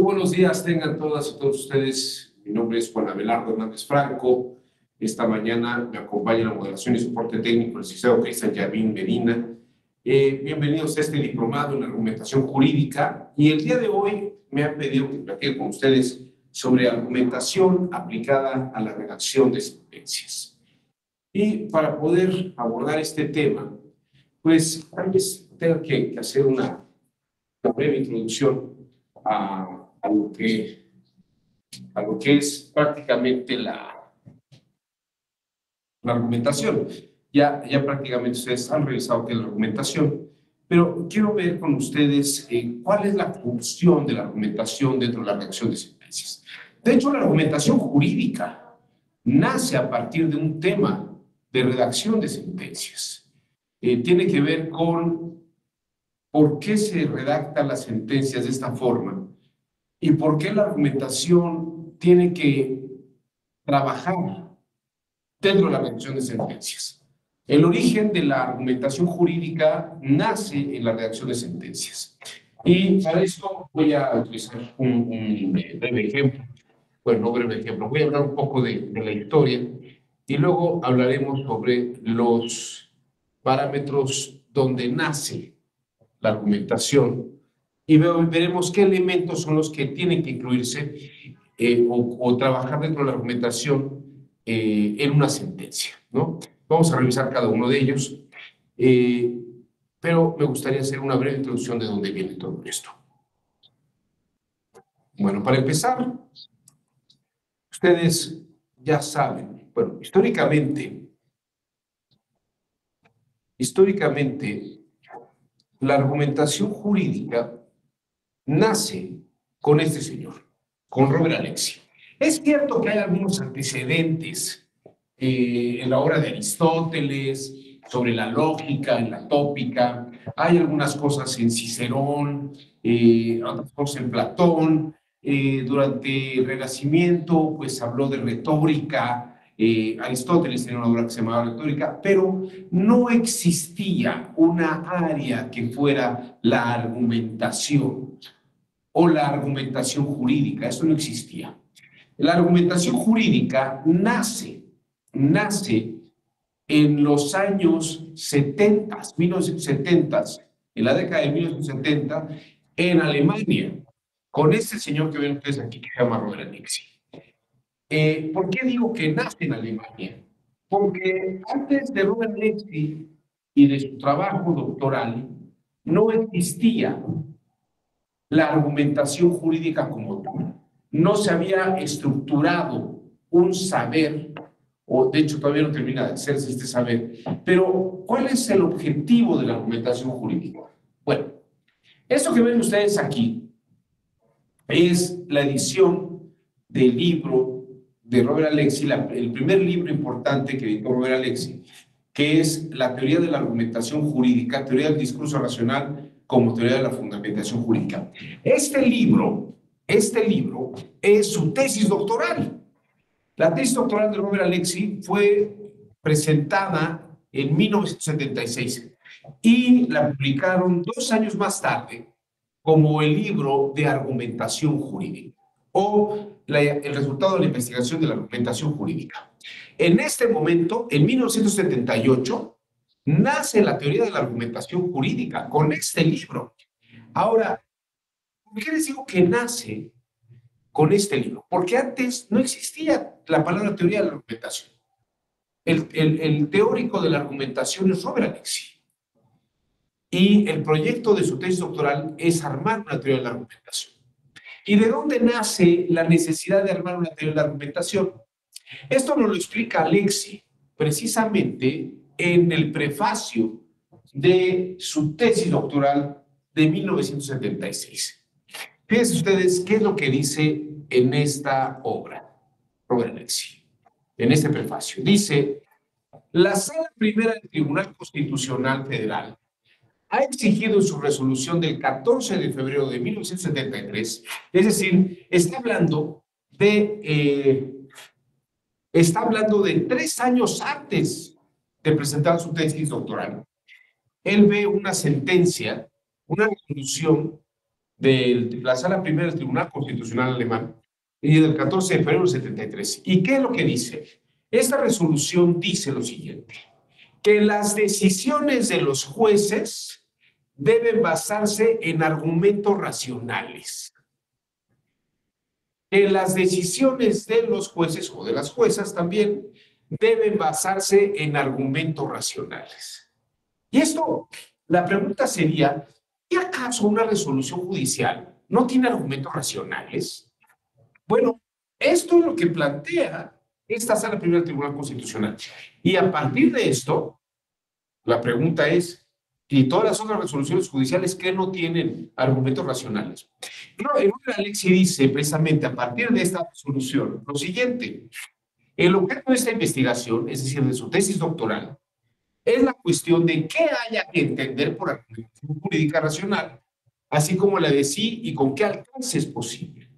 buenos días, tengan todas y todos ustedes. Mi nombre es Juan Abelardo Hernández Franco. Esta mañana me acompaña en la moderación y soporte técnico el licenciado Cristian Yavín Medina. Bienvenidos a este diplomado en argumentación jurídica. Y el día de hoy me han pedido que platique con ustedes sobre argumentación aplicada a la redacción de sentencias. Y para poder abordar este tema, pues tal vez tenga que hacer una breve introducción a lo que es prácticamente la argumentación. Ya prácticamente ustedes han revisado qué es la argumentación, pero quiero ver con ustedes cuál es la función de la argumentación dentro de la redacción de sentencias. De hecho, la argumentación jurídica nace a partir de un tema de redacción de sentencias. Tiene que ver con por qué se redactan las sentencias de esta forma y por qué la argumentación tiene que trabajar dentro de la redacción de sentencias. El origen de la argumentación jurídica nace en la redacción de sentencias. Y para esto voy a utilizar un breve ejemplo. Bueno, no breve ejemplo, voy a hablar un poco de la historia y luego hablaremos sobre los parámetros donde nace la argumentación y veremos qué elementos son los que tienen que incluirse o trabajar dentro de la argumentación en una sentencia, ¿no? Vamos a revisar cada uno de ellos, pero me gustaría hacer una breve introducción de dónde viene todo esto. Bueno, para empezar, ustedes ya saben, bueno, históricamente, la argumentación jurídica nace con este señor, con Robert Alexi. Es cierto que hay algunos antecedentes en la obra de Aristóteles sobre la lógica, en la tópica. Hay algunas cosas en Cicerón, otras cosas en Platón. Durante el Renacimiento, pues habló de retórica. Aristóteles tenía una obra que se llamaba Retórica, pero no existía una área que fuera la argumentación o la argumentación jurídica. Eso no existía. La argumentación jurídica nace en los años 70, 1970, en la década de 1970, en Alemania, con este señor que ven ustedes aquí que se llama Robert Alexi. ¿Por qué digo que nace en Alemania? Porque antes de Robert Alexi y de su trabajo doctoral, no existía la argumentación jurídica como tal. No se había estructurado un saber, o de hecho todavía no termina de hacerse este saber, pero ¿cuál es el objetivo de la argumentación jurídica? Bueno, esto que ven ustedes aquí es la edición del libro de Robert Alexi, el primer libro importante que editó Robert Alexi, que es la teoría de la argumentación jurídica, teoría del discurso racional como teoría de la fundamentación jurídica. Este libro es su tesis doctoral. La tesis doctoral de Robert Alexi fue presentada en 1976 y la publicaron 2 años más tarde como el libro de argumentación jurídica o el resultado de la investigación de la argumentación jurídica. En este momento, en 1978, nace la teoría de la argumentación jurídica con este libro. Ahora, ¿por qué les digo que nace con este libro? Porque antes no existía la palabra teoría de la argumentación. El teórico de la argumentación es Robert Alexi. Y el proyecto de su tesis doctoral es armar una teoría de la argumentación. ¿Y de dónde nace la necesidad de armar una teoría de la argumentación? Esto nos lo explica Alexi precisamente en el prefacio de su tesis doctoral de 1976. Fíjense ustedes qué es lo que dice en esta obra, Robert Alexi, en este prefacio. Dice, la Sala Primera del Tribunal Constitucional Federal ha exigido en su resolución del 14 de febrero de 1973, es decir, está hablando de 3 años antes de presentar su tesis doctoral. Él ve una sentencia, una resolución de la Sala Primera del Tribunal Constitucional Alemán y del 14 de febrero del 73. ¿Y qué es lo que dice? Esta resolución dice lo siguiente, que las decisiones de los jueces deben basarse en argumentos racionales. Que las decisiones de los jueces o de las juezas también deben basarse en argumentos racionales. Y esto, la pregunta sería, ¿qué acaso una resolución judicial no tiene argumentos racionales? Bueno, esto es lo que plantea esta Sala Primera del Tribunal Constitucional. Y a partir de esto, la pregunta es, ¿y todas las otras resoluciones judiciales que no tienen argumentos racionales? No, en una Alexi dice precisamente a partir de esta resolución lo siguiente, el objeto de esta investigación, es decir, de su tesis doctoral, es la cuestión de qué haya que entender por argumentación jurídica racional, así como la de sí y con qué alcance es posible.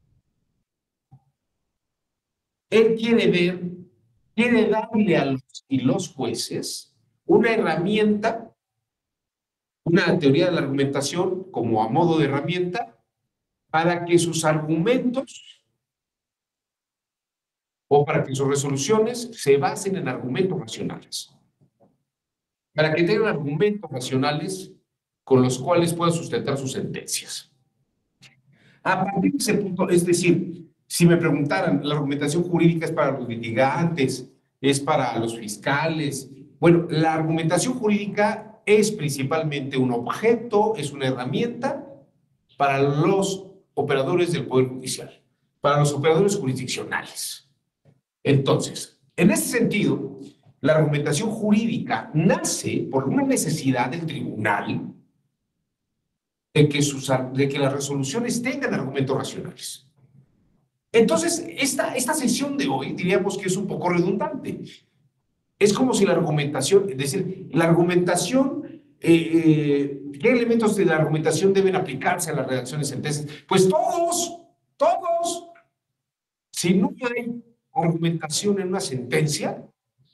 Él quiere darle a los y los jueces una herramienta, una teoría de la argumentación como a modo de herramienta para que sus argumentos o para que sus resoluciones se basen en argumentos racionales. Para que tengan argumentos racionales con los cuales puedan sustentar sus sentencias. A partir de ese punto, es decir, si me preguntaran, la argumentación jurídica es para los litigantes, es para los fiscales. Bueno, la argumentación jurídica es principalmente un objeto, es una herramienta para los operadores del Poder Judicial, para los operadores jurisdiccionales. Entonces, en ese sentido, la argumentación jurídica nace por una necesidad del tribunal de que las resoluciones tengan argumentos racionales. Entonces, esta sesión de hoy diríamos que es un poco redundante. Es como si la argumentación, es decir, la argumentación, ¿qué elementos de la argumentación deben aplicarse a la redacción de sentencias? Pues todos. Si no hay argumentación en una sentencia,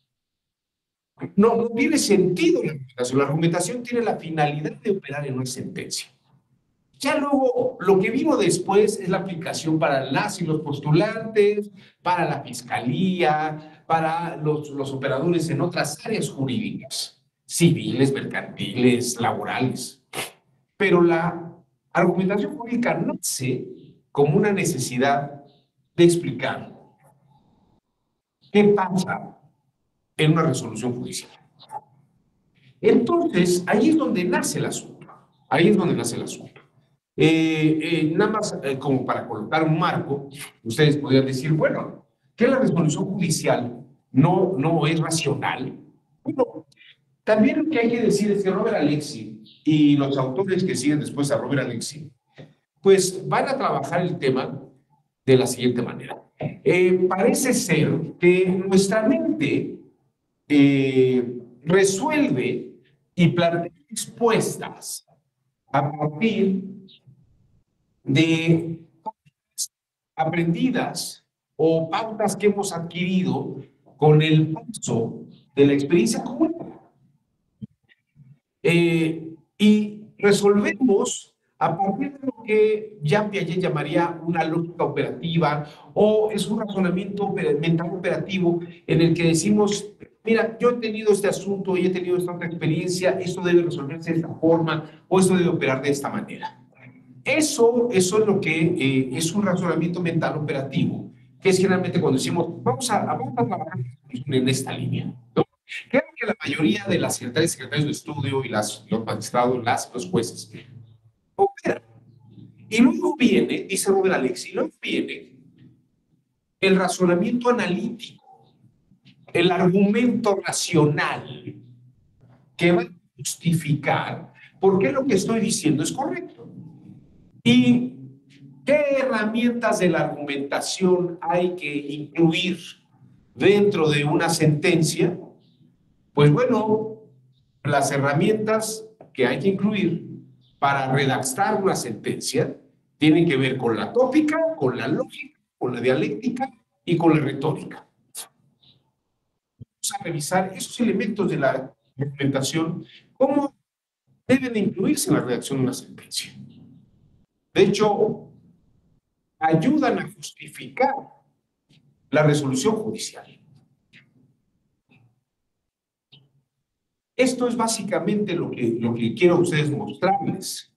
no tiene sentido la argumentación. La argumentación tiene la finalidad de operar en una sentencia. Ya luego, lo que vino después es la aplicación para las y los postulantes, para la fiscalía, para los operadores en otras áreas jurídicas, civiles, mercantiles, laborales. Pero la argumentación jurídica nace como una necesidad de explicar qué pasa en una resolución judicial. Entonces, ahí es donde nace el asunto. Ahí es donde nace el asunto. Nada más como para colocar un marco, ustedes podrían decir, bueno, que la resolución judicial no es racional. Bueno, también lo que hay que decir es que Robert Alexy y los autores que siguen después a Robert Alexy, pues van a trabajar el tema de la siguiente manera. Parece ser que nuestra mente resuelve y plantea respuestas a partir de aprendidas o pautas que hemos adquirido con el paso de la experiencia común. Y resolvemos a partir de lo que Jean Piaget llamaría una lógica operativa o es un razonamiento mental operativo en el que decimos, mira, yo he tenido este asunto y he tenido esta otra experiencia, esto debe resolverse de esta forma o esto debe operar de esta manera. Eso es lo que es un razonamiento mental operativo, que es generalmente cuando decimos, vamos a trabajar en esta línea, ¿no? Creo que la mayoría de las secretarias y secretarios de estudio y los magistrados, los jueces, operan. Y luego viene, dice Robert Alexy, luego viene el razonamiento analítico, el argumento racional que va a justificar por qué lo que estoy diciendo es correcto. ¿Y qué herramientas de la argumentación hay que incluir dentro de una sentencia? Pues bueno, las herramientas que hay que incluir para redactar una sentencia tienen que ver con la tópica, con la lógica, con la dialéctica y con la retórica. Vamos a revisar esos elementos de la argumentación, cómo deben incluirse en la redacción de una sentencia. De hecho, ayudan a justificar la resolución judicial. Esto es básicamente lo que quiero a ustedes mostrarles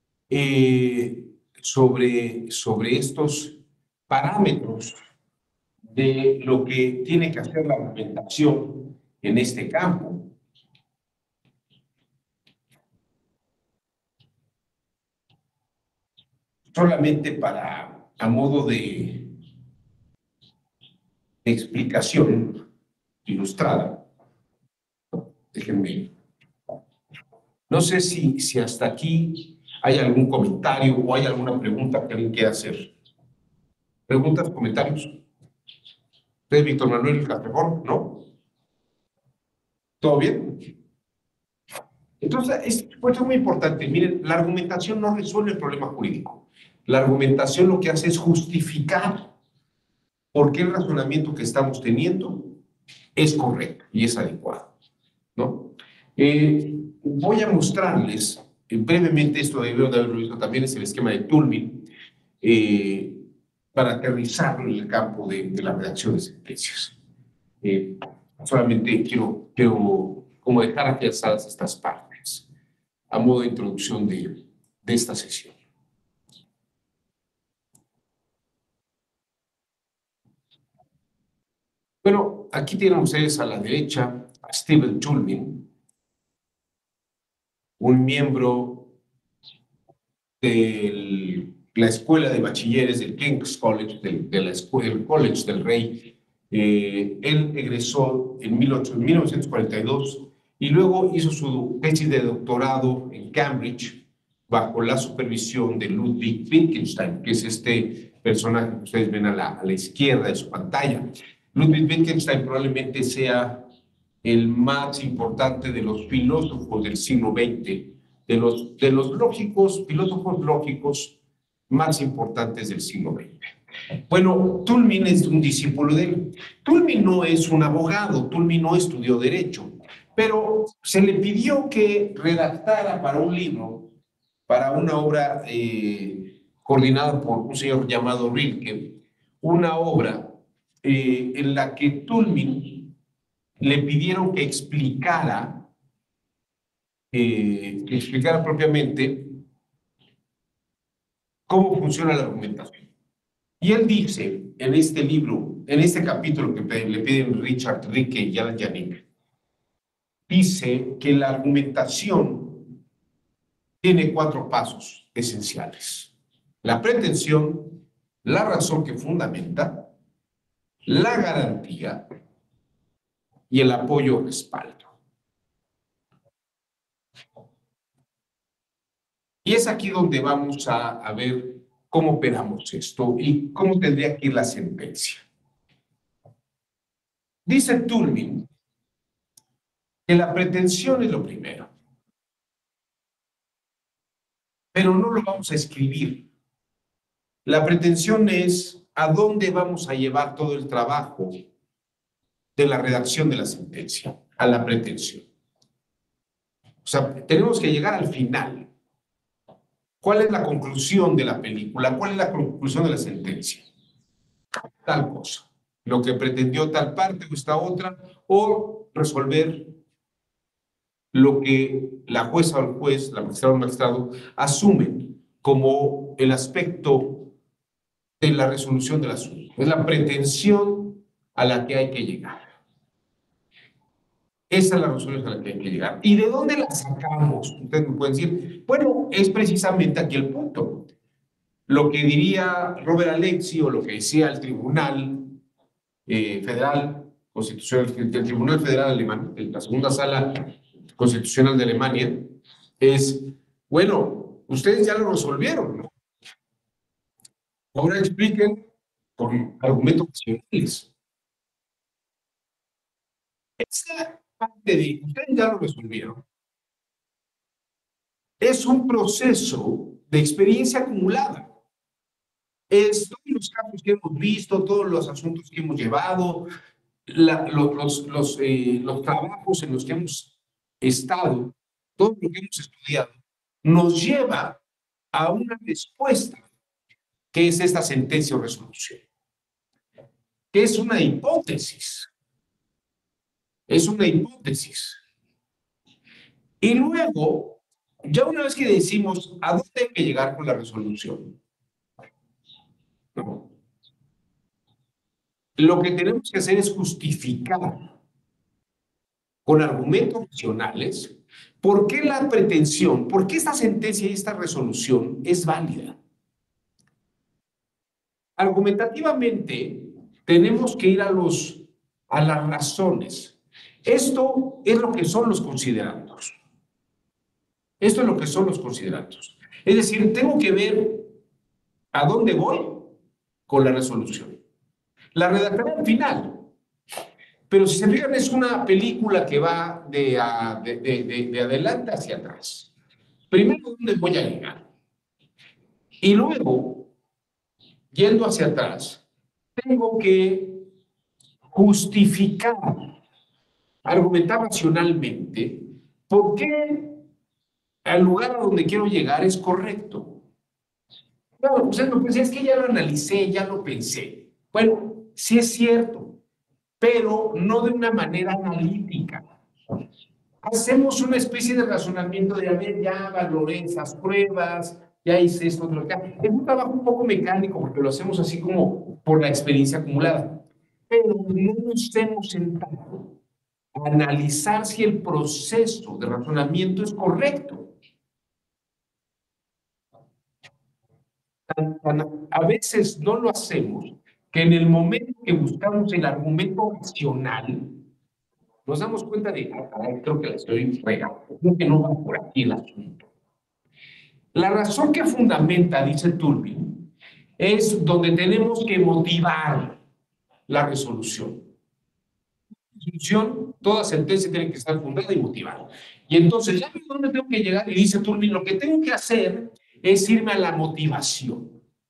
sobre estos parámetros de lo que tiene que hacer la argumentación en este campo. Solamente a modo de explicación ilustrada, déjenme. No sé si hasta aquí hay algún comentario o hay alguna pregunta que alguien quiera hacer. ¿Preguntas, comentarios? ¿Usted, Víctor Manuel Castrejón? ¿No? ¿Todo bien? Entonces, esto es muy importante. Miren, la argumentación no resuelve el problema jurídico. La argumentación lo que hace es justificar por qué el razonamiento que estamos teniendo es correcto y es adecuado, ¿no? Voy a mostrarles brevemente, esto debieron de haberlo visto también, es el esquema de Toulmin, para aterrizarlo en el campo de la redacción de sentencias. Solamente quiero como dejar afianzadas estas partes a modo de introducción de esta sesión. Bueno, aquí tienen ustedes a la derecha a Stephen Toulmin, un miembro de la Escuela de Bachilleres del King's College, del College del Rey. Él egresó en 1942 y luego hizo su tesis de doctorado en Cambridge bajo la supervisión de Ludwig Wittgenstein, que es este personaje que ustedes ven a la izquierda de su pantalla. Ludwig Wittgenstein probablemente sea el más importante de los filósofos del siglo XX, de los filósofos lógicos más importantes del siglo XX. Bueno, Toulmin es un discípulo de él. Toulmin no es un abogado, Toulmin no estudió Derecho, pero se le pidió que redactara para un libro, para una obra coordinada por un señor llamado Rilke, una obra en la que Toulmin le pidieron que explicara propiamente cómo funciona la argumentación. Y él dice en este libro, en este capítulo que le piden Richard Rilke y Alan Yannick, dice que la argumentación tiene 4 pasos esenciales: la pretensión, la razón que fundamenta, la garantía y el apoyo o respaldo. Y es aquí donde vamos a ver cómo operamos esto y cómo tendría que ir la sentencia. Dice Toulmin que la pretensión es lo primero, pero no lo vamos a escribir. La pretensión es a dónde vamos a llevar todo el trabajo de la redacción de la sentencia, a la pretensión. O sea, tenemos que llegar al final. ¿Cuál es la conclusión de la película? ¿Cuál es la conclusión de la sentencia? Tal cosa. Lo que pretendió tal parte o esta otra, o resolver lo que la jueza o el juez, la magistrada o el magistrado, asumen como el aspecto de la resolución del asunto. Es la pretensión a la que hay que llegar. Esa es la resolución a la que hay que llegar. ¿Y de dónde la sacamos? Ustedes me pueden decir, bueno, es precisamente aquí el punto. Lo que diría Robert Alexi o lo que decía el Tribunal Federal Constitucional, el Tribunal Federal Alemán, la segunda sala constitucional de Alemania, es, bueno, ustedes ya lo resolvieron, ¿no? Ahora expliquen con argumentos racionales. Esa parte de ustedes ya lo resolvieron es un proceso de experiencia acumulada. Es todos los casos que hemos visto, todos los asuntos que hemos llevado, los trabajos en los que hemos estado, todo lo que hemos estudiado, nos lleva a una respuesta, que es esta sentencia o resolución, que es una hipótesis. Es una hipótesis. Y luego, ya una vez que decimos a dónde hay que llegar con la resolución, ¿no? Lo que tenemos que hacer es justificar con argumentos racionales por qué la pretensión, por qué esta sentencia y esta resolución es válida. Argumentativamente, tenemos que ir a las razones. Esto es lo que son los considerandos. Esto es lo que son los considerandos. Es decir, tengo que ver a dónde voy con la resolución. La redactaré al final, pero si se fijan es una película que va de adelante hacia atrás. Primero, ¿dónde voy a llegar? Y luego, yendo hacia atrás, tengo que justificar, argumentar racionalmente por qué el lugar a donde quiero llegar es correcto. No, usted me puede decir, es que ya lo analicé, ya lo pensé. Bueno, sí es cierto, pero no de una manera analítica. Hacemos una especie de razonamiento de, a ver, ya valoré esas pruebas, ya hice esto, otro acá. Es un trabajo un poco mecánico porque lo hacemos así como por la experiencia acumulada. Pero no nos hemos sentado a analizar si el proceso de razonamiento es correcto. A veces no lo hacemos, que en el momento que buscamos el argumento racional, nos damos cuenta de, ah, caray, creo que la estoy regando, creo que no va por aquí el asunto. La razón que fundamenta, dice Turbin, es donde tenemos que motivar la resolución. Resolución, toda sentencia tiene que estar fundada y motivada. Y entonces, ya veo dónde tengo que llegar, y dice Turbin, lo que tengo que hacer es irme a la motivación.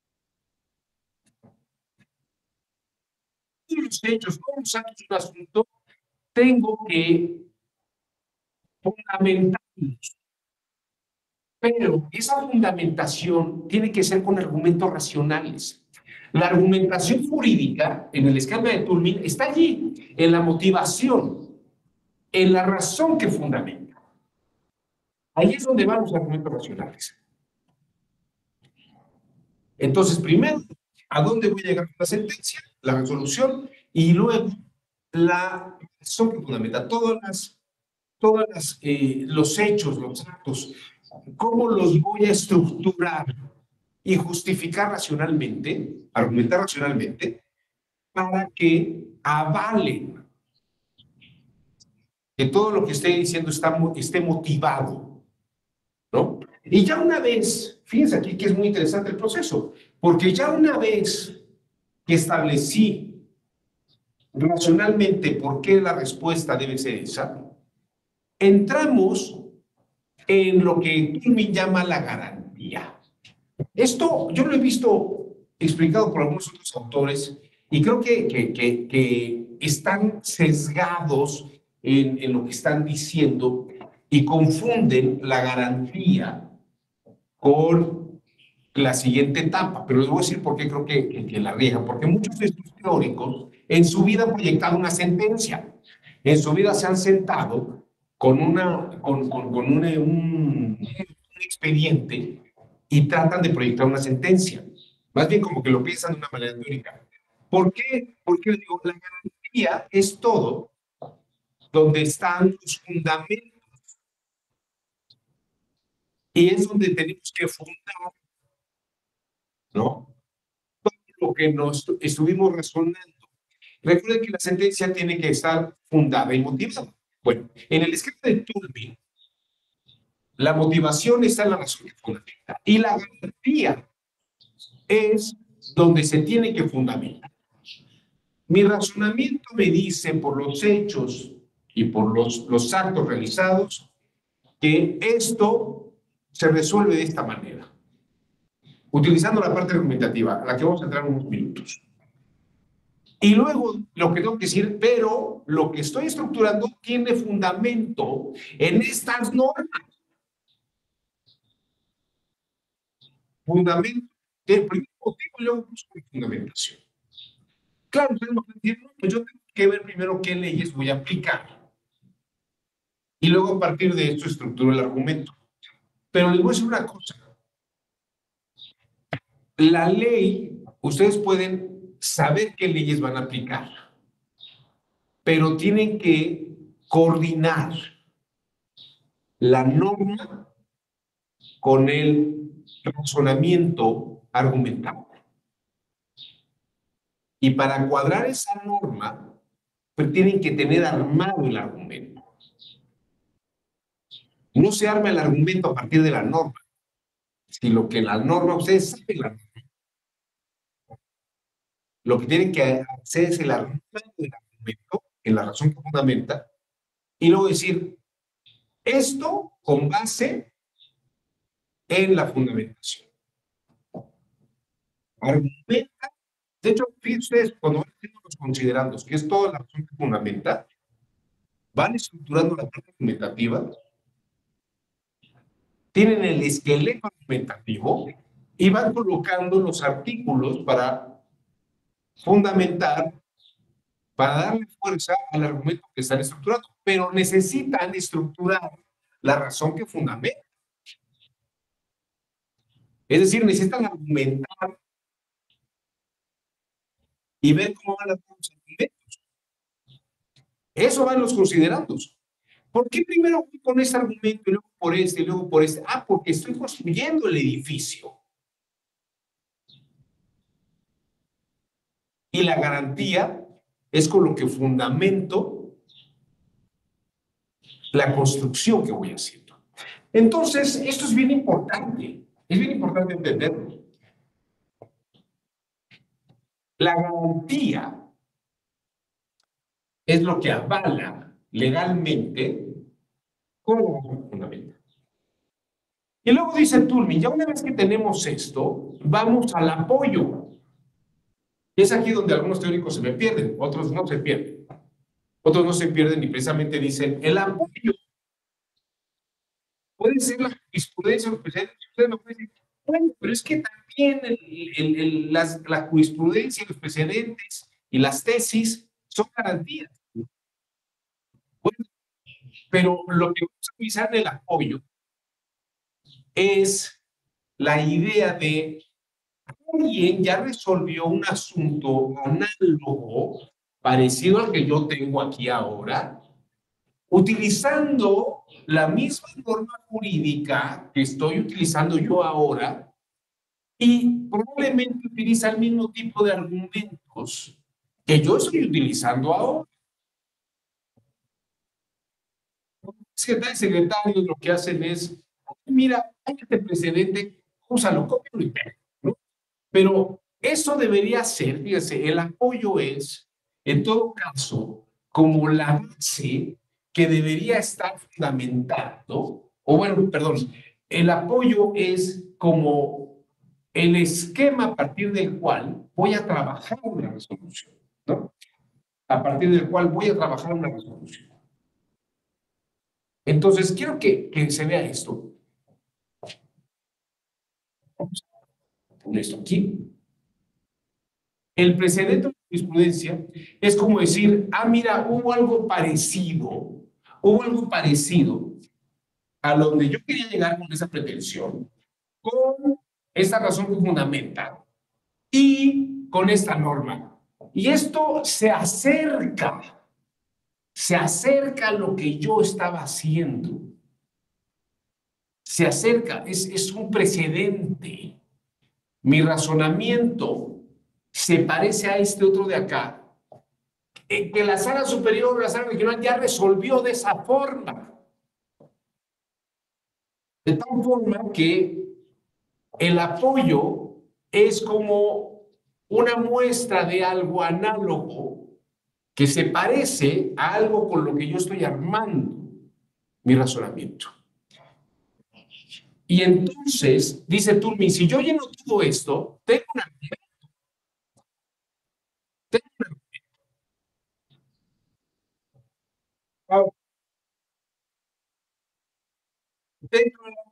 Todos los hechos, todos los actos de un asunto, tengo que fundamentarlos. Pero esa fundamentación tiene que ser con argumentos racionales. La argumentación jurídica en el esquema de Turbin está allí, en la motivación, en la razón que fundamenta. Ahí es donde van los argumentos racionales. Entonces, primero, ¿a dónde voy a llegar con la sentencia? La resolución, y luego la razón que fundamenta los hechos, los actos, cómo los voy a estructurar y justificar racionalmente, argumentar racionalmente, para que avalen que todo lo que esté diciendo esté motivado, ¿no? Y ya una vez, fíjense aquí que es muy interesante el proceso, porque ya una vez que establecí racionalmente por qué la respuesta debe ser esa, entramos en lo que Turbin llama la garantía. Esto yo lo he visto explicado por algunos otros autores y creo que están sesgados en lo que están diciendo y confunden la garantía con la siguiente etapa. Pero les voy a decir por qué creo que la riegan. Porque muchos de estos teóricos en su vida han proyectado una sentencia. En su vida se han sentado con un expediente y tratan de proyectar una sentencia. Más bien como que lo piensan de una manera teórica. ¿Por qué? Porque les digo, la garantía es todo donde están los fundamentos y es donde tenemos que fundar, ¿no? Todo lo que nos estuvimos razonando. Recuerden que la sentencia tiene que estar fundada y motivada. Bueno, en el esquema de Turbin, la motivación está en la razón que fundamenta y la garantía es donde se tiene que fundamentar. Mi razonamiento me dice por los hechos y por los actos realizados que esto se resuelve de esta manera, utilizando la parte argumentativa, a la que vamos a entrar en unos minutos. Y luego lo que tengo que decir, pero lo que estoy estructurando tiene fundamento en estas normas. fundamento, el primer motivo y luego busco la fundamentación. Claro, ustedes me pueden decir, no, pues yo tengo que ver primero qué leyes voy a aplicar y luego a partir de esto estructuro el argumento. Pero les voy a decir una cosa, la ley, ustedes pueden saber qué leyes van a aplicar, pero tienen que coordinar la norma con el razonamiento argumentado. Y para cuadrar esa norma, pues tienen que tener armado el argumento. No se arma el argumento a partir de la norma, sino que la norma, ustedes saben la norma. Lo que tienen que hacer es el armado del argumento, en la razón que fundamenta, y luego decir, esto con base en la fundamentación. Argumenta, de hecho, fíjense ustedes, cuando van haciendo los considerandos, que es toda la razón que fundamenta, van estructurando la parte argumentativa, tienen el esqueleto argumentativo y van colocando los artículos para fundamentar, para darle fuerza al argumento que están estructurando, pero necesitan estructurar la razón que fundamenta. Es decir, necesitan argumentar y ver cómo van a dar los argumentos. Eso van los considerandos. ¿Por qué primero voy con este argumento y luego por este y luego por este? Ah, porque estoy construyendo el edificio. Y la garantía es con lo que fundamento la construcción que voy haciendo. Entonces, esto es bien importante. Es bien importante entenderlo. La garantía es lo que avala legalmente cómo lo fundamenta. Y luego dice Toulmin, ya una vez que tenemos esto, vamos al apoyo. Y es aquí donde algunos teóricos se me pierden, otros no se pierden. Otros no se pierden y precisamente dicen, el apoyo puede ser la jurisprudencia, los precedentes. Ustedes me pueden decir, bueno, pero es que también la jurisprudencia, los precedentes y las tesis son garantías. Bueno, pero lo que vamos a utilizar en el apoyo es la idea de alguien ya resolvió un asunto análogo, parecido al que yo tengo aquí ahora, utilizando la misma norma jurídica que estoy utilizando yo ahora y probablemente utiliza el mismo tipo de argumentos que yo estoy utilizando ahora. Secretarios lo que hacen es, mira, hay este precedente, úsalo, cópialo y pega, ¿no? Pero eso debería ser, fíjese, el apoyo es, en todo caso, como la base que debería estar fundamentando, o bueno, perdón, el apoyo es como el esquema a partir del cual voy a trabajar una resolución, ¿no? A partir del cual voy a trabajar una resolución. Entonces, quiero que se vea esto. Vamos a poner esto aquí. El precedente de jurisprudencia es como decir, ah, mira, hubo algo parecido a donde yo quería llegar con esa pretensión, con esta razón que fundamenta y con esta norma. Y esto se acerca a lo que yo estaba haciendo, se acerca, es un precedente. Mi razonamiento se parece a este otro de acá, que la sala superior o la sala regional ya resolvió de esa forma. De tal forma que el apoyo es como una muestra de algo análogo que se parece a algo con lo que yo estoy armando mi razonamiento. Y entonces, dice Toulmin, si yo lleno todo esto, tengo una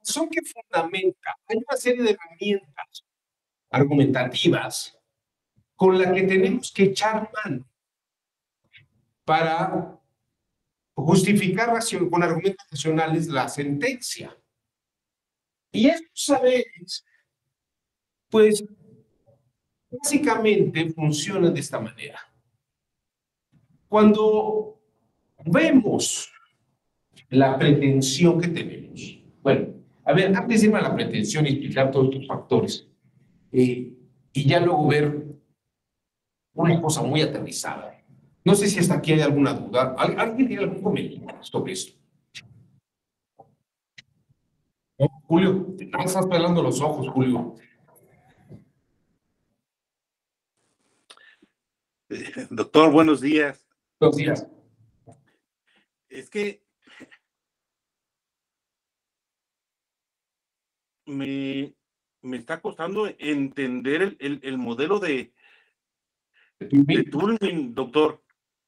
razón que fundamenta, hay una serie de herramientas argumentativas con las que tenemos que echar mano para justificar con argumentos racionales la sentencia. Y estos saberes, pues, básicamente funcionan de esta manera. Cuando vemos la pretensión que tenemos, bueno, a ver, antes de irme a la pretensión y explicar todos estos factores, y ya luego ver una cosa muy aterrizada. No sé si hasta aquí hay alguna duda. ¿Alguien tiene algún comentario sobre esto? ¿No? Julio, te estás pelando los ojos, Julio. Doctor, buenos días. Buenos días. Es que me está costando entender el modelo de Turing, doctor.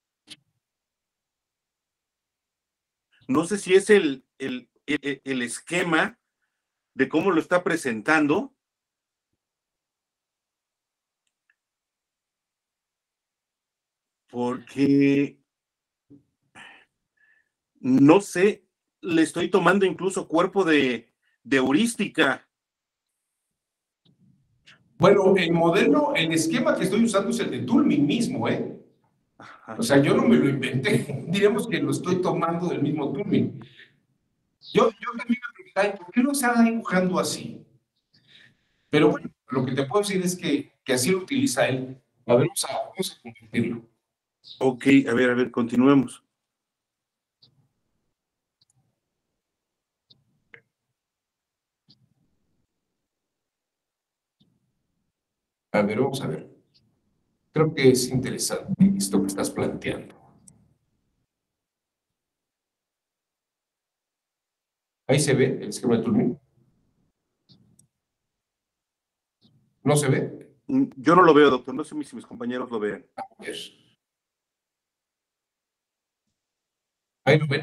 No sé si es el esquema de cómo lo está presentando. Porque no sé, le estoy tomando incluso cuerpo de heurística. Bueno, el modelo, el esquema que estoy usando es el de Turing mismo, ¿eh? O sea, yo no me lo inventé. Diremos que lo estoy tomando del mismo Turing. Yo también me preguntaba, ¿por qué lo está dibujando así? Pero bueno, lo que te puedo decir es que así lo utiliza él. A ver, vamos a compartirlo. Ok, a ver, continuemos. A ver, vamos a ver. Creo que es interesante esto que estás planteando. Ahí se ve el esquema de Turing. ¿No se ve? Yo no lo veo, doctor. No sé si mis compañeros lo vean. A ver. Ahí lo ven.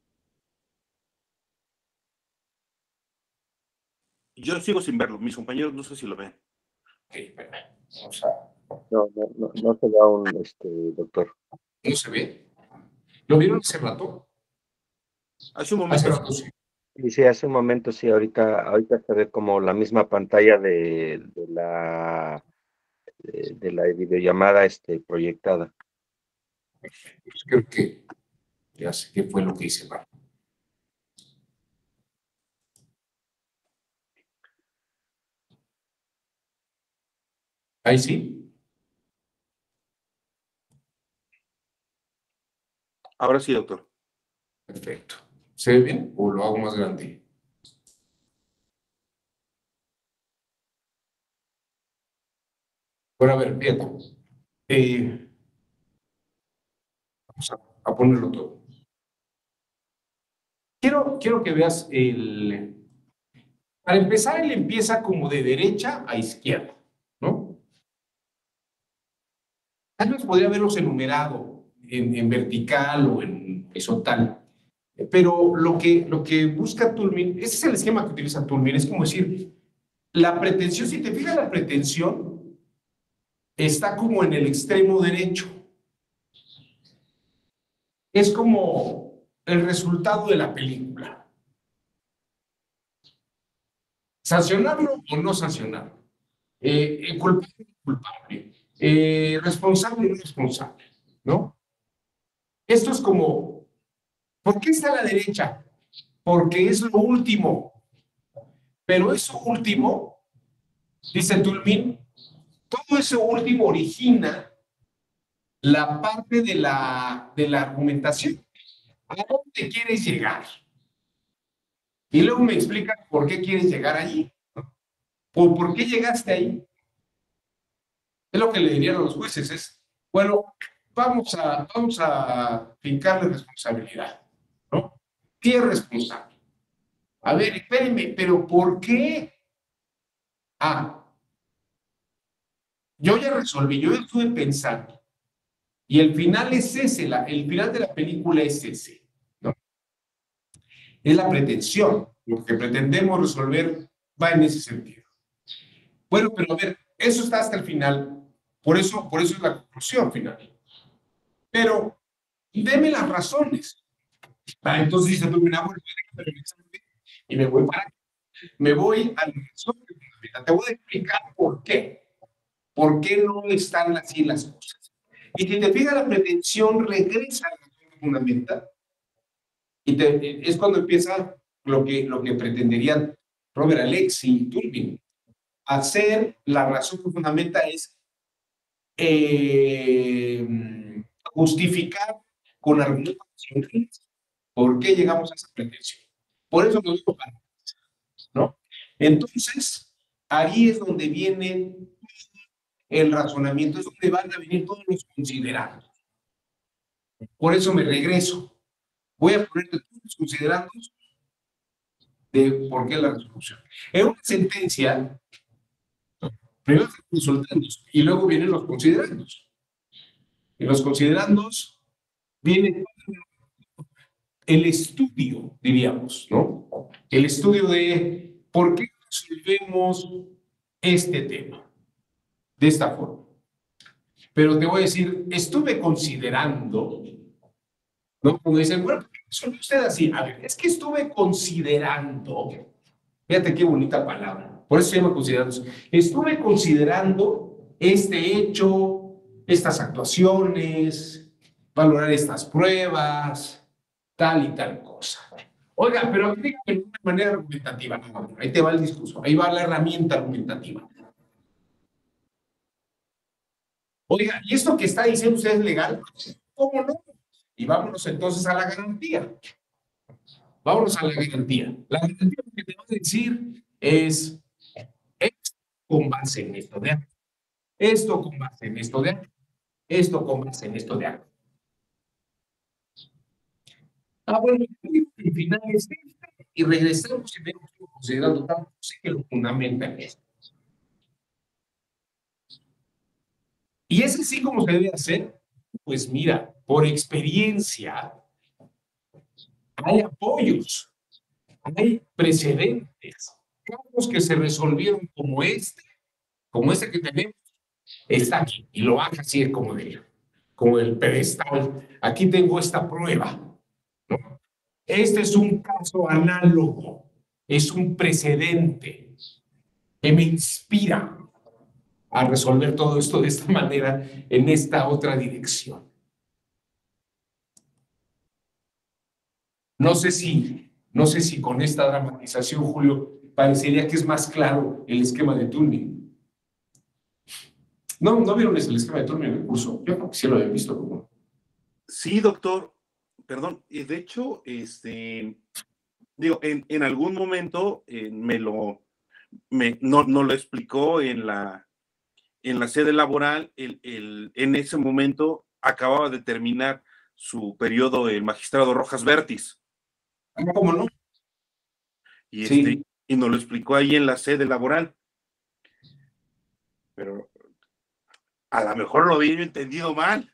Yo sigo sin verlo. Mis compañeros no sé si lo ven. Ok, vamos a... No se ve aún, doctor. ¿No se ve? ¿Lo vieron hace rato? Hace un momento. Hace rato sí. Sí, hace un momento sí, ahorita se ve como la misma pantalla de la videollamada proyectada. Pues creo que ya sé qué fue lo que hice mal. Ahí sí. Ahora sí, doctor. Perfecto. ¿Se ve bien o lo hago más grande? Bueno, a ver, fíjate. Vamos a ponerlo todo. Quiero que veas el... Para empezar, él empieza como de derecha a izquierda, ¿no? Tal vez podría haberlos enumerado en vertical o en horizontal, pero lo que busca Toulmin, ese es el esquema que utiliza Toulmin, es como decir, la pretensión, si te fijas, la pretensión está como en el extremo derecho. Es como el resultado de la película. ¿Sancionarlo o no sancionarlo? Culpable o culpable. Responsable o no responsable, ¿no? Esto es como, ¿por qué está a la derecha? Porque es lo último. Pero eso último, dice Toulmin, todo eso último origina la parte de la argumentación. ¿A dónde quieres llegar? Y luego me explicas por qué quieres llegar allí. ¿O por qué llegaste ahí? Es lo que le dirían a los jueces, es, bueno, vamos a fincarle responsabilidad, ¿no? ¿Qué es responsable? A ver, espérenme, pero ¿por qué? Ah, yo ya resolví, yo estuve pensando. Y el final es ese, el final de la película es ese, ¿no? Es la pretensión. Lo que pretendemos resolver va en ese sentido. Bueno, pero a ver, eso está hasta el final. Por eso es la conclusión final. Pero deme las razones. Ah, entonces dice tú, mira, bueno, y me voy a la razón que fundamenta. Te voy a explicar por qué. ¿Por qué no están así las cosas? Y si te fijas, la pretensión regresa a la razón que fundamenta y es cuando empieza lo que pretenderían Robert Alexi y Turbin. Hacer la razón que fundamenta es justificar con argumentos por qué llegamos a esa pretensión. Por eso lo digo para, ¿no? Entonces, ahí es donde viene el razonamiento, es donde van a venir todos los considerandos. Por eso me regreso. Voy a ponerte todos los considerandos de por qué la resolución. En una sentencia, primero están los resultandos y luego vienen los considerandos. En los considerandos viene el estudio, diríamos, ¿no? El estudio de por qué resolvemos este tema de esta forma. Pero te voy a decir, estuve considerando, ¿no? Cuando dicen, bueno, ¿por qué resolvió usted así? A ver, es que estuve considerando, fíjate qué bonita palabra, por eso se llama considerando. Estuve considerando este hecho, estas actuaciones, valorar estas pruebas, tal y tal cosa. Oiga, pero dígame de una manera argumentativa. No, ahí te va el discurso, ahí va la herramienta argumentativa. Oiga, ¿y esto que está diciendo usted es legal? ¿Cómo no? Y vámonos entonces a la garantía. Vámonos a la garantía. La garantía que te va a decir es esto con base en esto de acá, esto con base en esto de acá, esto con base en esto de acá. Ah, bueno, el final es este, y regresamos y vemos que considerando tanto, sé que lo fundamenta en esto. Y ese sí, como se debe hacer, pues mira, por experiencia, hay apoyos, hay precedentes, casos que se resolvieron como este que tenemos, está aquí, y lo baja así como el pedestal. Aquí tengo esta prueba, ¿no? Este es un caso análogo, es un precedente que me inspira a resolver todo esto de esta manera en esta otra dirección. No sé si con esta dramatización, Julio, parecería que es más claro el esquema de Turing. ¿No vieron el esquema de Turing en el curso? Yo creo que sí lo había visto. Como... Sí, doctor, perdón, y de hecho, digo, en algún momento no lo explicó en la sede laboral, en ese momento acababa de terminar su periodo el magistrado Rojas Vértiz. ¿Cómo no? Y, sí. Y nos lo explicó ahí en la sede laboral. Pero a lo mejor lo había yo entendido mal.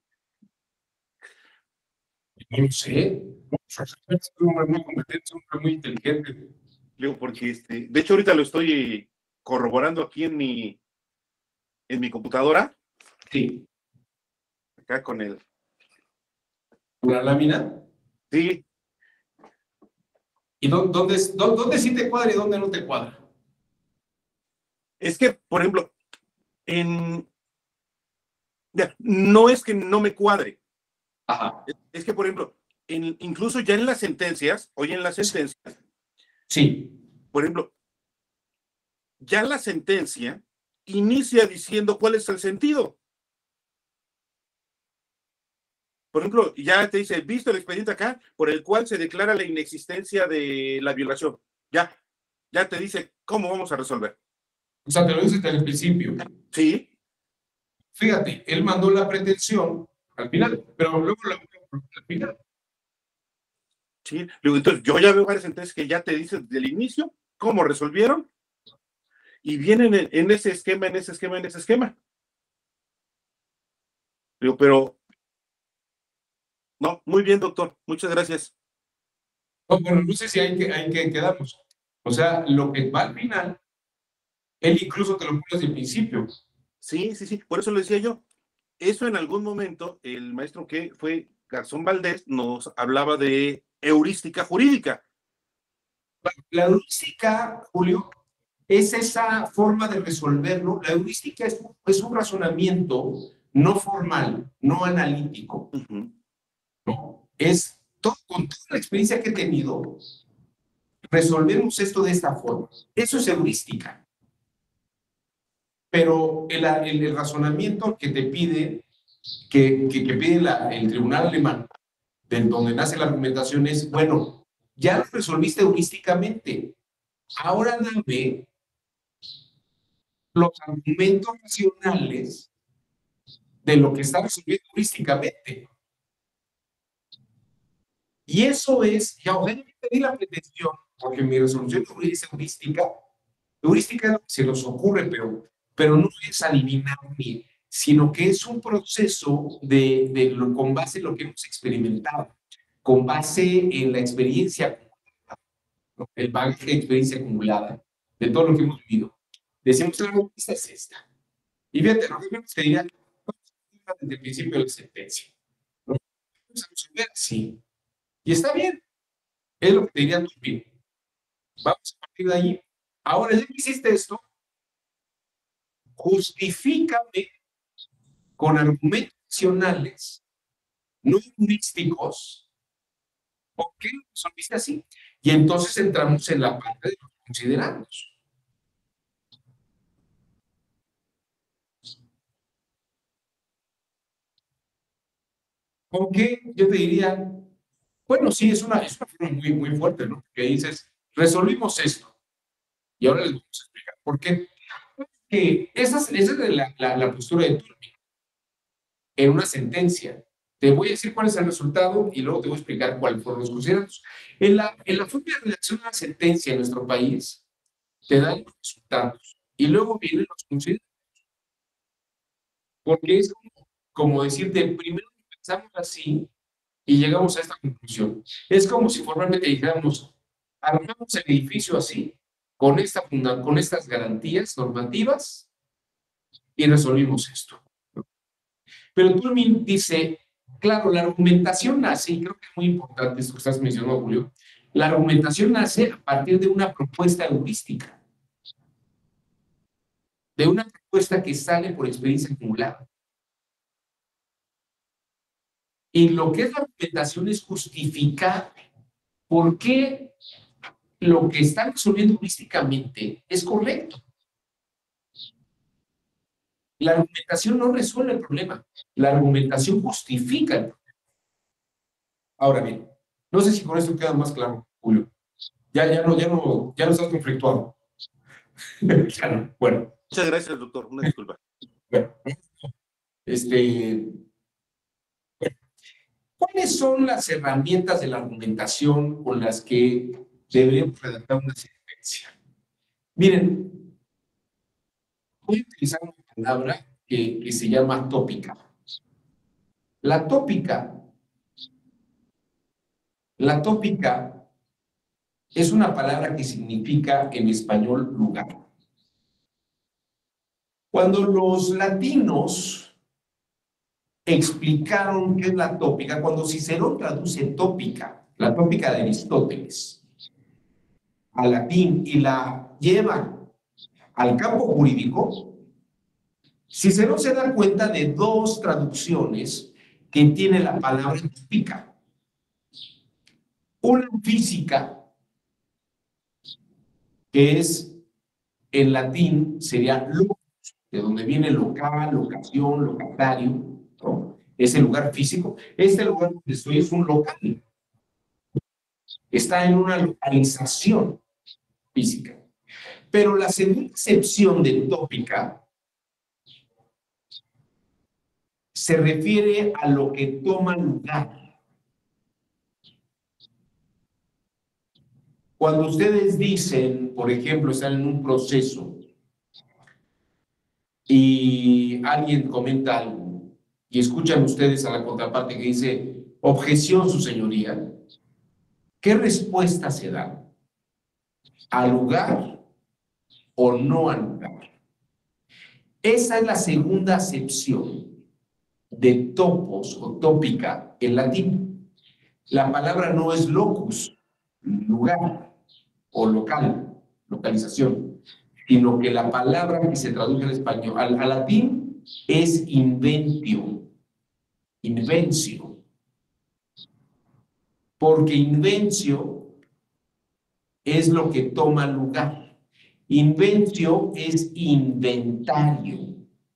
No lo sé. Es un hombre muy competente, un hombre muy inteligente. Digo, porque de hecho ahorita lo estoy corroborando aquí en mi computadora. Sí. Acá con el... ¿Una lámina? Sí. ¿Y dónde sí te cuadra y dónde no te cuadra? Es que, por ejemplo, no es que no me cuadre. Ajá. Es que, por ejemplo, incluso ya en las sentencias, sí. Por ejemplo, ya la sentencia inicia diciendo cuál es el sentido. Por ejemplo, ya te dice, visto el expediente acá, por el cual se declara la inexistencia de la violación. Ya te dice cómo vamos a resolver. O sea, te lo dice desde el principio. Sí. Fíjate, él mandó la pretensión al final, pero luego al final. Sí, entonces yo ya veo varias sentencias que ya te dicen desde el inicio cómo resolvieron y vienen en ese esquema. Pero no, muy bien, doctor, muchas gracias. Bueno, no sé si hay que quedarnos. O sea, lo que va al final, él incluso te lo pone desde el principio. Sí, sí, sí, por eso lo decía yo. Eso en algún momento, el maestro que fue Garzón Valdés nos hablaba de heurística jurídica. La heurística, Julio, es esa forma de resolverlo. La heurística es un razonamiento no formal, no analítico, ¿no? Es todo, con toda la experiencia que he tenido, resolvemos esto de esta forma. Eso es heurística. Pero el razonamiento que te pide, que pide el tribunal alemán, de donde nace la argumentación, es, bueno, ya lo resolviste heurísticamente. Ahora dame los argumentos racionales de lo que está resolviendo heurísticamente. Y eso es, ya, o sea, yo pedí la pretensión, porque mi resolución es heurística. Heurística es lo que se nos ocurre, pero no es adivinar ni, sino que es un proceso con base en lo que hemos experimentado, con base en la experiencia, ¿no? El bagaje de experiencia acumulada, de todo lo que hemos vivido. Decimos, claro, esta es esta. Y fíjate, lo que te diría, desde el principio de la sentencia, ¿no? Vamos a resolver así. Y está bien, es lo que te diría tú, bien. Vamos a partir de ahí. Ahora, ya que hiciste esto, justifícame con argumentos racionales, no heurísticos, ¿por qué lo resolviste así? Y entonces entramos en la parte de los considerandos. Aunque yo te diría, bueno, sí, es una forma muy, muy fuerte, ¿no? Que dices, resolvimos esto. Y ahora les vamos a explicar por qué. Que esa es la postura de Turmi en una sentencia. Te voy a decir cuál es el resultado y luego te voy a explicar cuáles fueron los considerados. En la forma de redacción de una sentencia en nuestro país, te dan los resultados y luego vienen los considerados. Porque es como decirte, primero pensamos así y llegamos a esta conclusión. Es como si formalmente dijéramos, armamos el edificio así, con estas garantías normativas y resolvimos esto. Pero Turmin dice, claro, la argumentación nace, y creo que es muy importante esto que estás mencionando, Julio, la argumentación nace a partir de una propuesta heurística, de una propuesta que sale por experiencia acumulada. Y lo que es la argumentación es justificar por qué lo que está resolviendo heurísticamente es correcto. La argumentación no resuelve el problema, la argumentación justifica el problema. Ahora bien, no sé si con esto queda más claro, Julio. Ya no estás conflictuado. Ya no. Bueno, Muchas gracias, doctor. Una disculpa. bueno, este, ¿cuáles son las herramientas de la argumentación con las que deberíamos redactar una sentencia? Miren, voy a utilizar una palabra que se llama tópica. La tópica, la tópica es una palabra que significa en español lugar. Cuando los latinos explicaron qué es la tópica, cuando Cicerón traduce tópica, la tópica de Aristóteles, al latín y la lleva al campo jurídico, Cicerón se da cuenta de dos traducciones que tiene la palabra tópica. Una física, que es en latín, sería locus, de donde viene local, locación, locatario, ¿no? Es el lugar físico. Este lugar donde estoy es un local. Está en una localización física. Pero la segunda acepción de tópica se refiere a lo que toma lugar. Cuando ustedes dicen, por ejemplo, están en un proceso y alguien comenta algo y escuchan ustedes a la contraparte que dice, objeción, su señoría, ¿Qué respuesta se da? ¿Al lugar o no al lugar? Esa es la segunda acepción de topos o tópica en latín. La palabra no es locus, lugar o local, localización, sino que la palabra que se traduce en español al latín es inventio, invencio, porque invencio es lo que toma lugar. Invencio es inventario,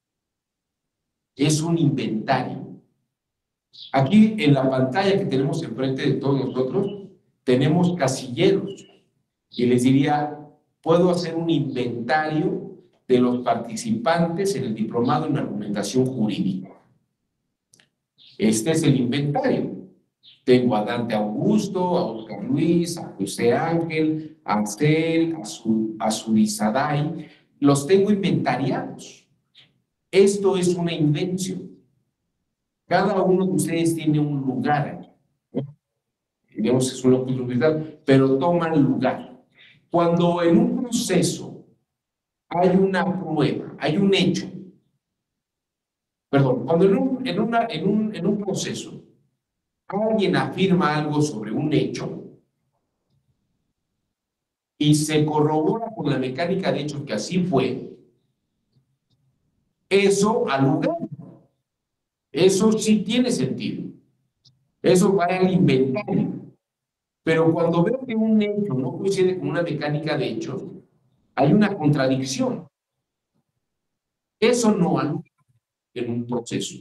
es un inventario. Aquí en la pantalla que tenemos enfrente de todos nosotros, tenemos casilleros y les diría, puedo hacer un inventario de los participantes en el diplomado en argumentación jurídica. Este es el inventario. Tengo a Dante Augusto, a Oscar Luis, a José Ángel, a Cel, a Surizaday. Los tengo inventariados. Esto es una invención. Cada uno de ustedes tiene un lugar aquí. Digamos que es una oportunidad, pero toman lugar. Cuando en un proceso hay una prueba, hay un hecho, perdón, cuando en un proceso alguien afirma algo sobre un hecho y se corrobora con la mecánica de hechos que así fue, eso al lugar, eso sí tiene sentido, eso va al inventario. Pero cuando veo que un hecho no coincide con una mecánica de hechos, hay una contradicción. Eso no alude en un proceso.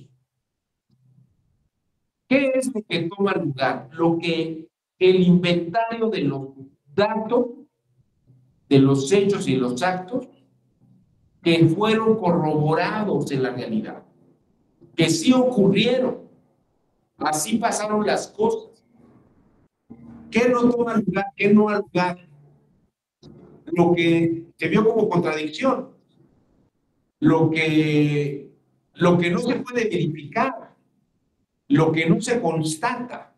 ¿Qué es lo que toma lugar? Lo que el inventario de los datos, de los hechos y los actos que fueron corroborados en la realidad, que sí ocurrieron, así pasaron las cosas. ¿Qué no toma lugar? ¿Qué no ha lugar? Lo que se vio como contradicción, lo que no se puede verificar, lo que no se constata,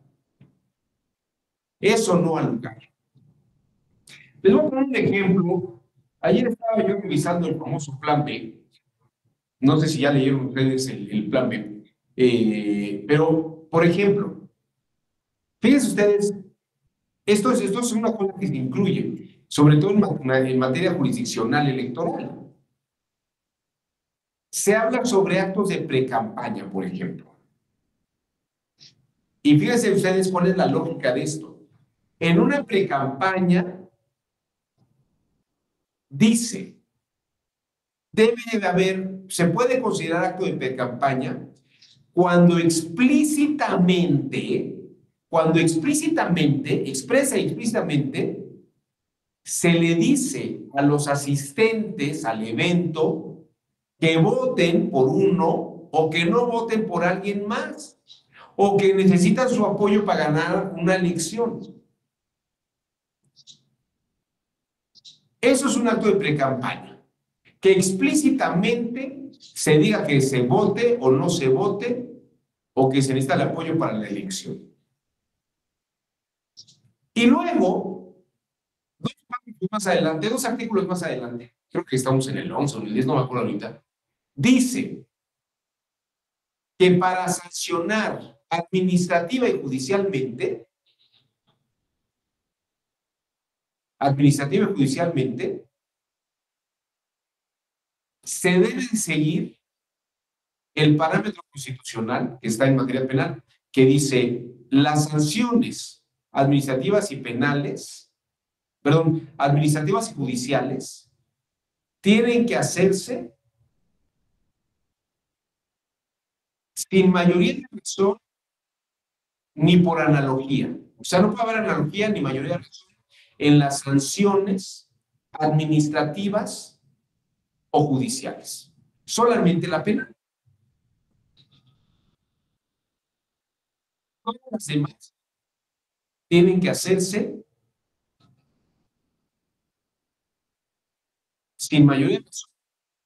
eso no ha lugar. Les voy a poner un ejemplo. Ayer estaba yo revisando el famoso Plan B. No sé si ya leyeron ustedes el Plan B. Pero, por ejemplo, fíjense ustedes, esto es una cosa que se incluye, sobre todo en materia jurisdiccional electoral. Se habla sobre actos de precampaña, por ejemplo. Y fíjense ustedes cuál es la lógica de esto. En una precampaña dice, debe de haber, se puede considerar acto de precampaña cuando explícitamente, expresa explícitamente, se le dice a los asistentes al evento que voten por uno o que no voten por alguien más, o que necesitan su apoyo para ganar una elección. Eso es un acto de precampaña, que explícitamente se diga que se vote o no se vote, o que se necesita el apoyo para la elección. Y luego, dos artículos más adelante, creo que estamos en el 11 o en el 10, no me acuerdo ahorita, dice que para sancionar administrativa y judicialmente, se debe de seguir el parámetro constitucional que está en materia penal, que dice las sanciones administrativas y penales, perdón, administrativas y judiciales, tienen que hacerse sin mayoría de razón ni por analogía. O sea, no puede haber analogía ni mayoría de razón en las sanciones administrativas o judiciales. Solamente la penal. Todas las demás tienen que hacerse sin mayoría de razón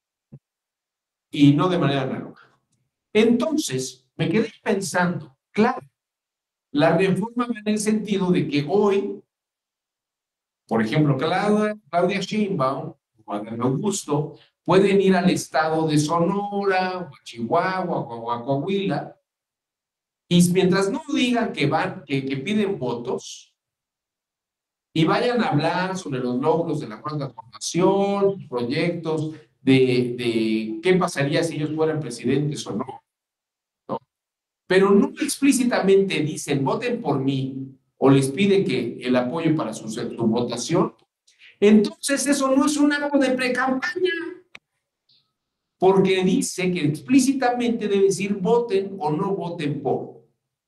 y no de manera análoga. Entonces, me quedé pensando, claro, La reforma va en el sentido de que hoy, por ejemplo, Claudia Sheinbaum o Adán Augusto pueden ir al estado de Sonora, o a Chihuahua, o a Coahuila, y mientras no digan que van, que piden votos, y vayan a hablar sobre los logros de la cuarta transformación, sus proyectos, de qué pasaría si ellos fueran presidentes o no, ¿no? Pero no explícitamente dicen, voten por mí, o les pide que el apoyo para su votación, entonces eso no es un acto de precampaña, porque dice que explícitamente debe decir voten o no voten por.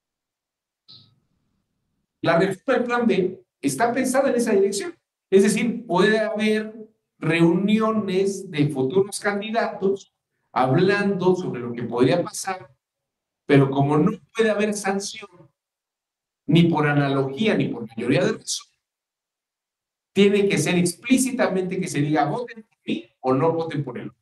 La reforma del Plan B está pensada en esa dirección. Es decir, puede haber reuniones de futuros candidatos hablando sobre lo que podría pasar, pero como no puede haber sanción, ni por analogía, ni por mayoría de razón, tiene que ser explícitamente que se diga voten por mí o no voten por él.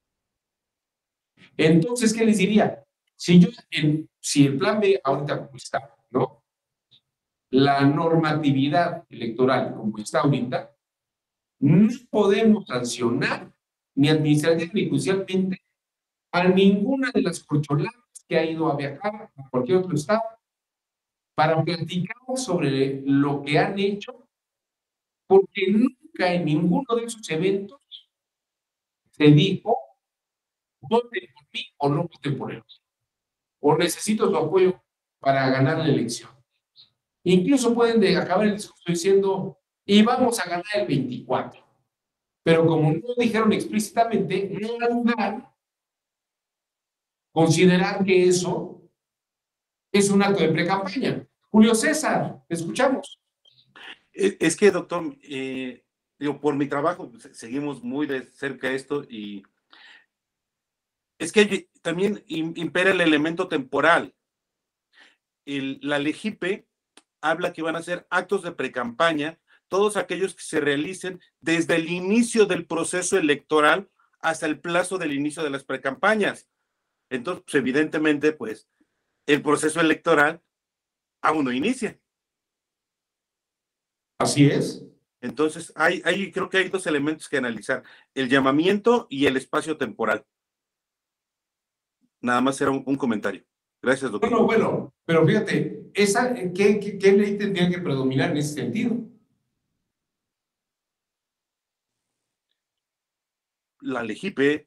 Entonces, ¿qué les diría? Si el Plan B ahorita como está, ¿no? La normatividad electoral como está ahorita, no podemos sancionar ni administrativa ni judicialmente a ninguna de las corcholatas que ha ido a viajar a cualquier otro estado para platicar sobre lo que han hecho, porque nunca en ninguno de esos eventos se dijo voten por mí o no voten por él, o necesito su apoyo para ganar la elección. Incluso pueden acabar el discurso diciendo y vamos a ganar el 24. Pero como no dijeron explícitamente, no da lugar considerar que eso es un acto de precampaña. Julio César, te escuchamos. Es que, doctor, digo, por mi trabajo seguimos muy de cerca esto y es que también impera el elemento temporal. La LEGIPE habla que van a ser actos de precampaña, todos aquellos que se realicen desde el inicio del proceso electoral hasta el plazo del inicio de las precampañas. Entonces, pues, evidentemente, pues, el proceso electoral aún no inicia. Así es. Entonces, creo que hay dos elementos que analizar, el llamamiento y el espacio temporal. Nada más era un comentario. Gracias, doctor. Bueno, pero fíjate, ¿qué ley tendría que predominar en ese sentido? La LEGIPE.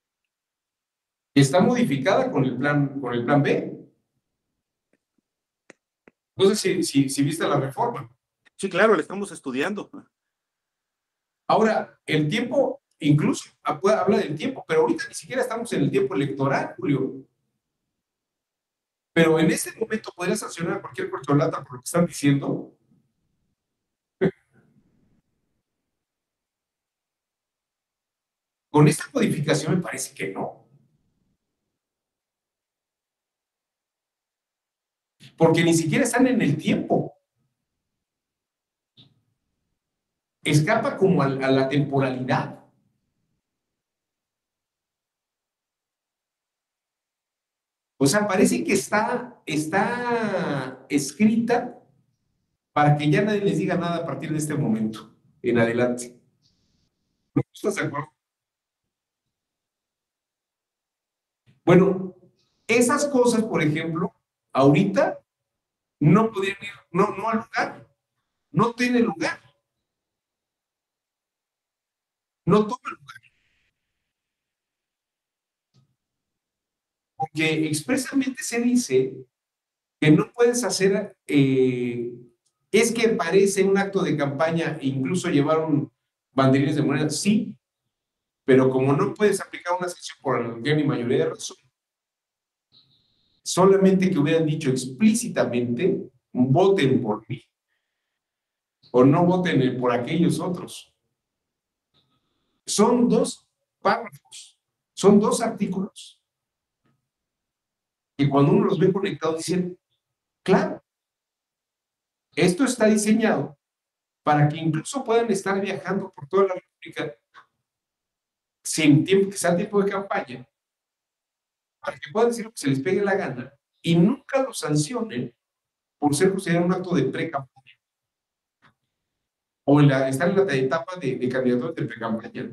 Está modificada con el plan B. No sé si viste la reforma. Sí, claro, la estamos estudiando. Ahora, el tiempo, incluso habla del tiempo, pero ahorita ni siquiera estamos en el tiempo electoral, Julio. Pero en ese momento podría sancionar a cualquier corcholata por lo que están diciendo. Con esta modificación me parece que no. Porque ni siquiera están en el tiempo. Escapa como a la temporalidad. O sea, parece que está escrita para que ya nadie les diga nada a partir de este momento en adelante. ¿No estás de acuerdo? Bueno, esas cosas, por ejemplo, ahorita no podrían ir, no al lugar, no tiene lugar, no toma lugar, porque expresamente se dice que no puedes hacer, es que parece un acto de campaña e incluso llevaron banderines de moneda, sí, pero como no puedes aplicar una sanción por analogía ni mayoría de razón, solamente que hubieran dicho explícitamente, voten por mí, o no voten por aquellos otros. Son dos párrafos, son dos artículos, que cuando uno los ve conectados dicen, claro, esto está diseñado para que incluso puedan estar viajando por toda la República sin tiempo, que sea tiempo de campaña, para que puedan decir lo que se les pegue la gana y nunca lo sancionen por ser considerado un acto de pre-campaña, o estar en la etapa de candidatura de pre-campaña.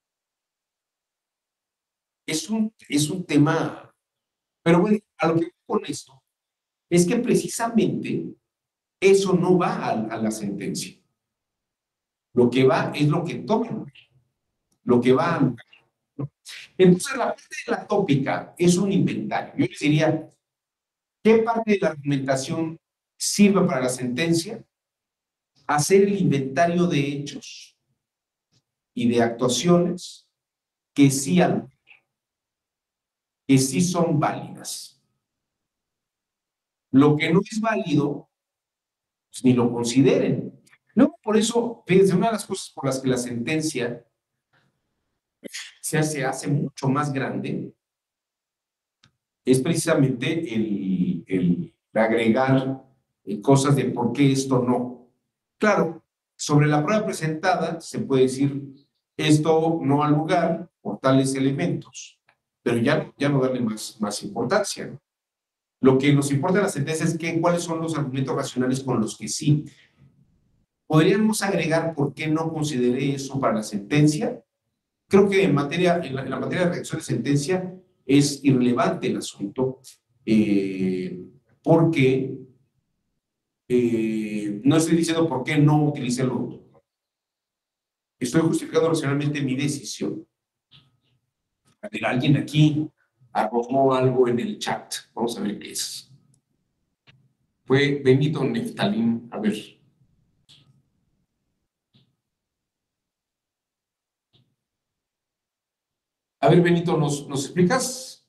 Es un tema, pero bueno, a lo que voy con esto es que precisamente eso no va a la sentencia. Lo que va es lo que toman, lo que va a... Entonces, la parte de la tópica es un inventario. Yo les diría, ¿qué parte de la argumentación sirve para la sentencia? Hacer el inventario de hechos y de actuaciones que sí, que sí son válidas. Lo que no es válido, pues ni lo consideren. Luego, por eso, fíjense, una de las cosas por las que la sentencia se hace mucho más grande es precisamente el agregar cosas de por qué esto no. Claro, sobre la prueba presentada se puede decir esto no al lugar por tales elementos, pero ya no darle más importancia, ¿no? Lo que nos importa en la sentencia es cuáles son los argumentos racionales con los que sí. ¿Podríamos agregar por qué no consideré eso para la sentencia? Creo que en la materia de redacción de sentencia es irrelevante el asunto, porque no estoy diciendo por qué no utilicé lo otro. Estoy justificando racionalmente mi decisión. A ver, alguien aquí arrojó algo en el chat. Vamos a ver qué es. Fue Benito Neftalín. A ver. A ver, Benito, ¿nos explicas?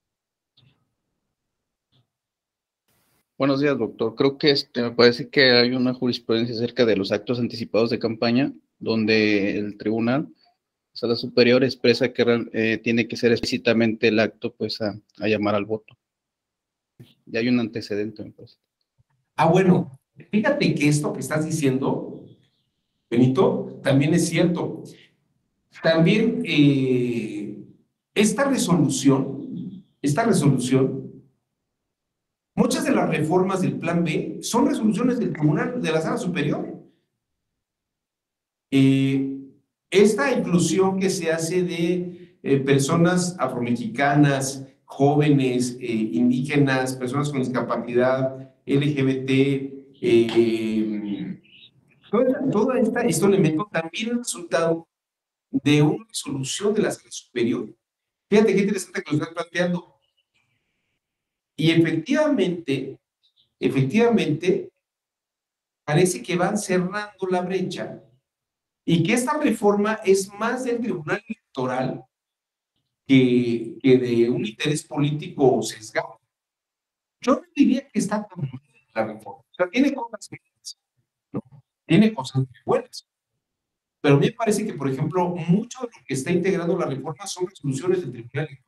Buenos días, doctor. Creo que me parece que hay una jurisprudencia acerca de los actos anticipados de campaña, donde el tribunal, sala superior, expresa que tiene que ser explícitamente el acto, pues, a llamar al voto. Y hay un antecedente, me parece. Bueno, fíjate que esto que estás diciendo, Benito, también es cierto. También esta resolución, muchas de las reformas del Plan B son resoluciones del Tribunal de la Sala Superior. Esta inclusión que se hace de personas afromexicanas, jóvenes, indígenas, personas con discapacidad, LGBT, todo este elemento también es resultado de una resolución de la Sala Superior. Fíjate qué interesante que lo estás planteando. Y efectivamente, parece que van cerrando la brecha y que esta reforma es más del Tribunal Electoral que de un interés político sesgado. Yo no diría que está tan mal la reforma. O sea, tiene cosas buenas, ¿no? Tiene cosas muy buenas. Pero a mí me parece que, por ejemplo, mucho de lo que está integrando la reforma son resoluciones del Tribunal Electoral.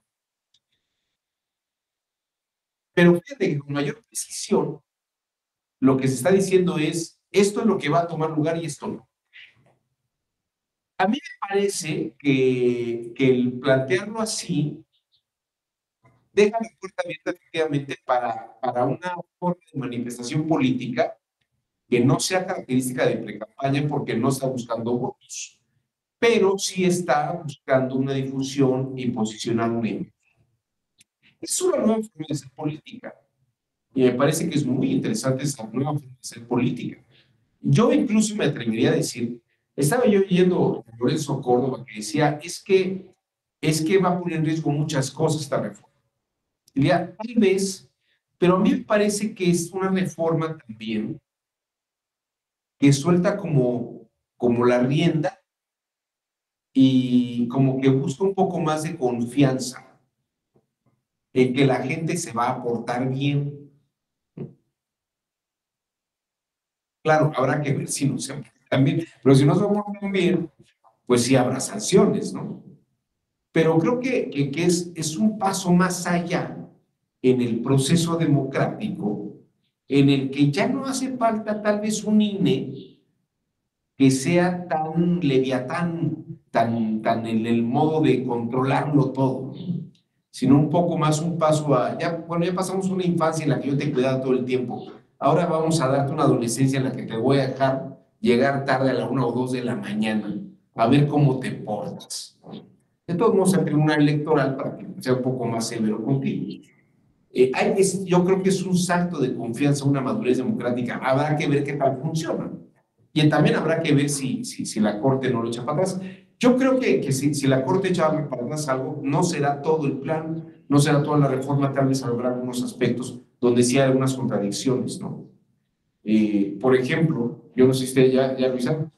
Pero fíjate que con mayor precisión, lo que se está diciendo es, esto es lo que va a tomar lugar y esto no. A mí me parece que el plantearlo así deja la puerta abierta efectivamente para una forma de manifestación política que no sea característica de precampaña porque no está buscando votos, pero sí está buscando una difusión y posicionar un ejemplo. Es una nueva forma de ser política y me parece que es muy interesante esa nueva forma de ser política. Yo incluso me atrevería a decir, estaba yo oyendo a Lorenzo Córdoba que decía, es que va a poner en riesgo muchas cosas esta reforma. Diría, tal vez, pero a mí me parece que es una reforma también que suelta como la rienda y como que busca un poco más de confianza en que la gente se va a portar bien. Claro, habrá que ver si no se portan bien, pero si no se portan bien, pues sí habrá sanciones, ¿no? Pero creo que es un paso más allá en el proceso democrático, en el que ya no hace falta tal vez un INE que sea tan leviatán, tan en el modo de controlarlo todo, sino un poco más un paso ya pasamos una infancia en la que yo te cuidaba todo el tiempo. ahora vamos a darte una adolescencia en la que te voy a dejar llegar tarde a la 1 o 2 de la mañana, a ver cómo te portas. De todos modos, el tribunal electoral para que sea un poco más severo contigo. Yo creo que es un salto de confianza, una madurez democrática. Habrá que ver qué tal funciona. Y también habrá que ver si la Corte no lo echa para atrás. Yo creo que si la Corte echa para atrás algo, no será todo el plan, no será toda la reforma, tal vez habrá algunos aspectos donde sí hay algunas contradicciones, ¿no? Por ejemplo, yo no sé si ustedes ya revisaron,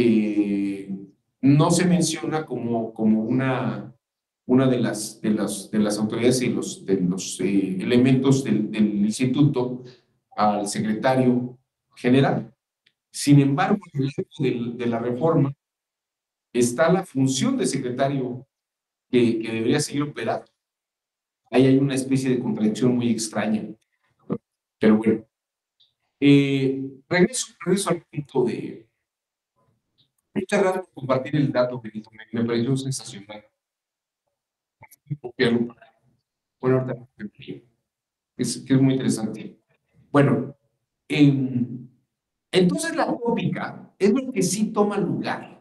no se menciona como una de las autoridades y de los elementos del instituto al secretario general. Sin embargo, en el marco de la reforma está la función de secretario que debería seguir operando. Ahí hay una especie de contradicción muy extraña. Pero bueno, regreso al punto de... Muchas gracias por compartir el dato, Benito. Me pareció sensacional. Copiarlo. Bueno, ahorita que es muy interesante. Bueno, entonces la tópica es lo que sí toma lugar.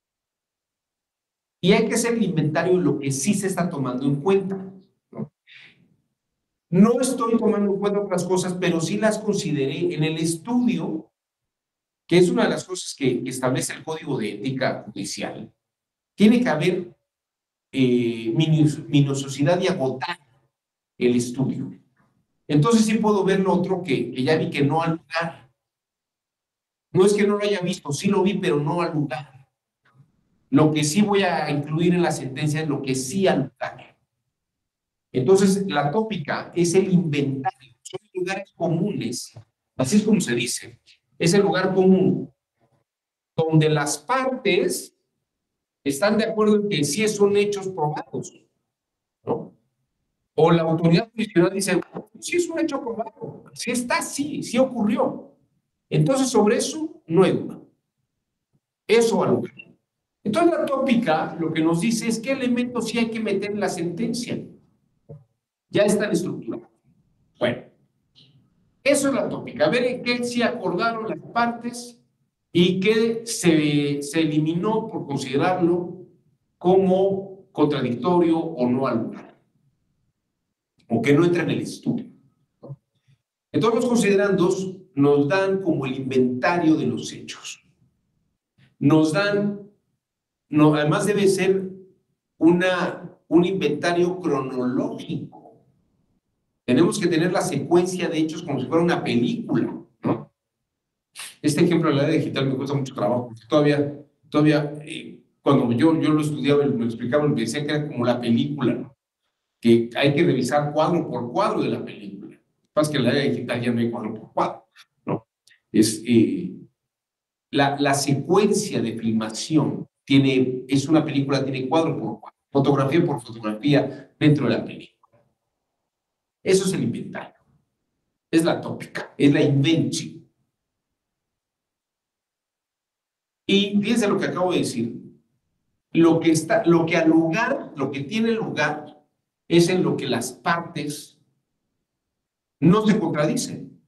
Y hay que hacer el inventario de lo que sí se está tomando en cuenta, ¿no? No estoy tomando en cuenta otras cosas, pero sí las consideré en el estudio, que es una de las cosas que establece el Código de Ética Judicial. Tiene que haber minuciosidad y agotar el estudio. Entonces sí puedo ver lo otro que ya vi que no al lugar. No es que no lo haya visto, sí lo vi, pero no al lugar. Lo que sí voy a incluir en la sentencia es lo que sí al lugar. Entonces, la tópica es el inventario, son lugares comunes, así es como se dice, es el lugar común donde las partes están de acuerdo en que sí son hechos probados, ¿no? O la autoridad judicial dice, sí es un hecho probado, sí está, sí ocurrió. Entonces, sobre eso no hay duda. Eso al lugar. Entonces, la tópica lo que nos dice es qué elementos sí hay que meter en la sentencia. Ya están estructurados. Bueno, eso es la tópica. A ver en qué sí acordaron las partes y qué se eliminó por considerarlo como contradictorio o no al lugar, o que no entra en el estudio, ¿no? Entonces, los considerandos nos dan como el inventario de los hechos. Nos dan, no, además debe ser un inventario cronológico. Tenemos que tener la secuencia de hechos como si fuera una película, ¿no? Este ejemplo de la era digital me cuesta mucho trabajo, porque todavía cuando yo lo estudiaba y me explicaban, me decían que era como la película, ¿no? Que hay que revisar cuadro por cuadro de la película. Lo que pasa es que en la era digital ya no hay cuadro por cuadro, ¿no? La secuencia de filmación es una película, tiene cuadro por cuadro, fotografía por fotografía dentro de la película. Eso es el inventario. Es la tópica, es la invención. Y fíjense lo que acabo de decir. Lo que al lugar, lo que tiene lugar, es en lo que las partes no se contradicen.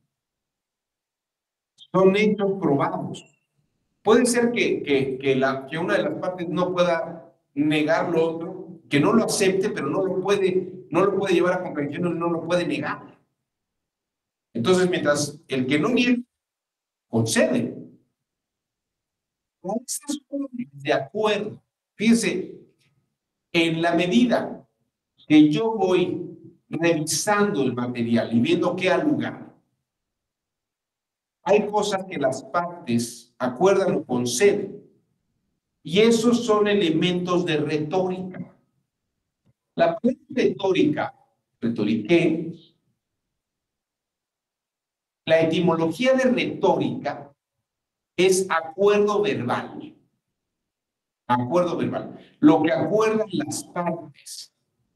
Son hechos probados. Puede ser que una de las partes no pueda negar lo otro, que no lo acepte, pero no lo puede llevar a contradicción, no lo puede negar. Entonces, mientras el que no niega, concede. No estás de acuerdo. Fíjense, en la medida que yo voy revisando el material y viendo qué ha lugar, hay cosas que las partes acuerdan o conceden. Y esos son elementos de retórica. La retórica, retoriqué, la etimología de retórica es acuerdo verbal. Acuerdo verbal. Lo que acuerdan las partes.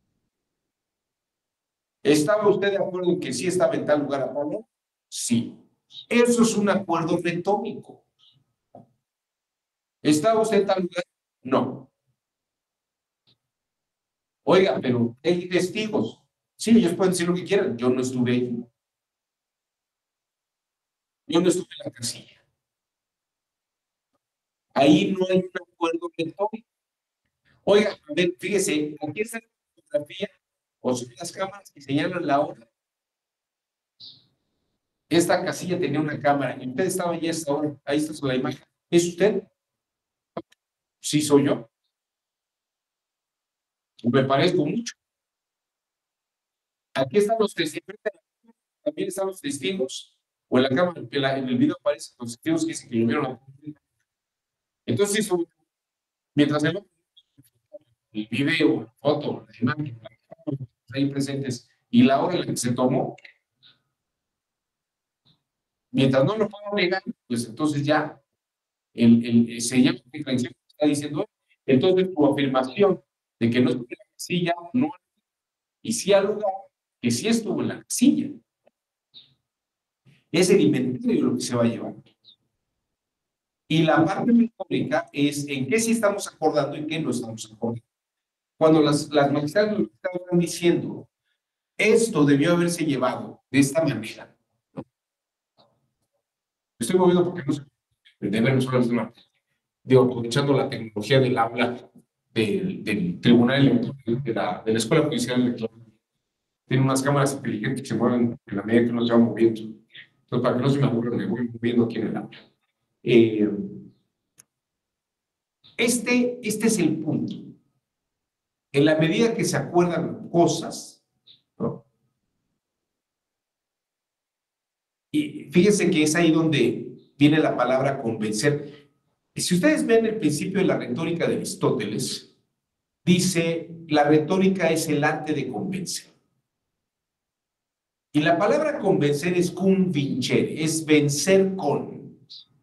¿Estaba usted de acuerdo en que sí estaba en tal lugar Apolo? Sí. Eso es un acuerdo retórico. ¿Estaba usted en tal lugar? No. Oiga, pero hay testigos. Sí, ellos pueden decir lo que quieran. Yo no estuve ahí. Yo no estuve en la casilla. Ahí no hay un acuerdo retórico. Oiga, a ver, fíjese, aquí está la fotografía, o son las cámaras que señalan la hora. Esta casilla tenía una cámara y usted estaba allí a esta hora. Ahí está la imagen. ¿Es usted? Sí, soy yo. Me parezco mucho. Aquí están los testigos. También están los testigos. O en la cámara, en el video aparecen los testigos que dicen que lo vieron. Entonces, mientras el video, la foto, la imagen, ahí presentes y la hora en la que se tomó, mientras no lo puedo negar, pues entonces ya se llama declaración que está diciendo. Entonces tu afirmación de que no estuvo en la casilla, no, y sí al lugar que sí estuvo en la casilla. Es el inventario lo que se va a llevar. Y la parte metódica es en qué sí estamos acordando y en qué no estamos acordando. Cuando las magistradas están diciendo, esto debió haberse llevado de esta manera. Estoy moviendo porque no sé, debemos hablar de una, digo, aprovechando la tecnología del habla del Tribunal Electoral, de la Escuela Judicial Electoral. Tiene unas cámaras inteligentes que se mueven en la medida que uno se va moviendo. Entonces, para que no se me aburra, me voy moviendo aquí en el habla. Este es el punto. En la medida que se acuerdan cosas, ¿no? Y fíjense que es ahí donde viene la palabra convencer. Si ustedes ven el principio de la retórica de Aristóteles, dice, la retórica es el arte de convencer. Y la palabra convencer es convincere, es vencer con.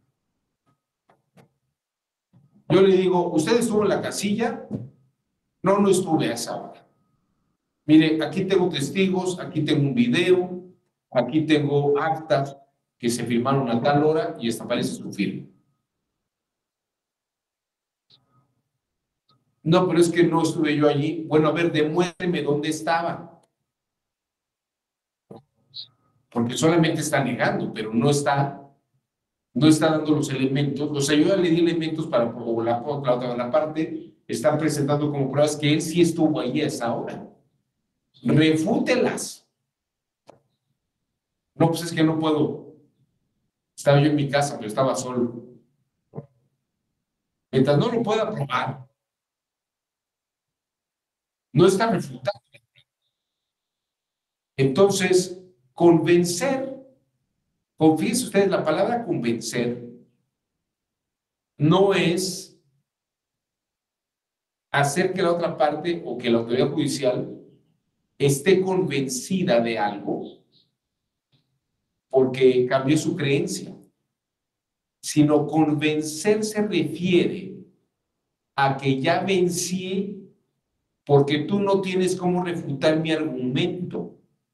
Yo le digo, ¿usted estuvo en la casilla? No, no estuve a esa hora. Mire, aquí tengo testigos, aquí tengo un video, aquí tengo actas que se firmaron a tal hora y esta aparece su firma. No, pero es que no estuve yo allí. Bueno, a ver, demuéstreme dónde estaba. Porque solamente está negando, pero no está dando los elementos. O sea, yo ya le di elementos para, o la otra parte, están presentando como pruebas que él sí estuvo allí a esa hora. Refútelas. No, pues es que no puedo. Estaba yo en mi casa, pero estaba solo. Mientras no lo pueda probar, no está refutado. Entonces, convencer, confíense ustedes, la palabra convencer no es hacer que la otra parte o que la autoridad judicial esté convencida de algo porque cambió su creencia, sino convencer se refiere a que ya vencí porque tú no tienes cómo refutar mi argumento.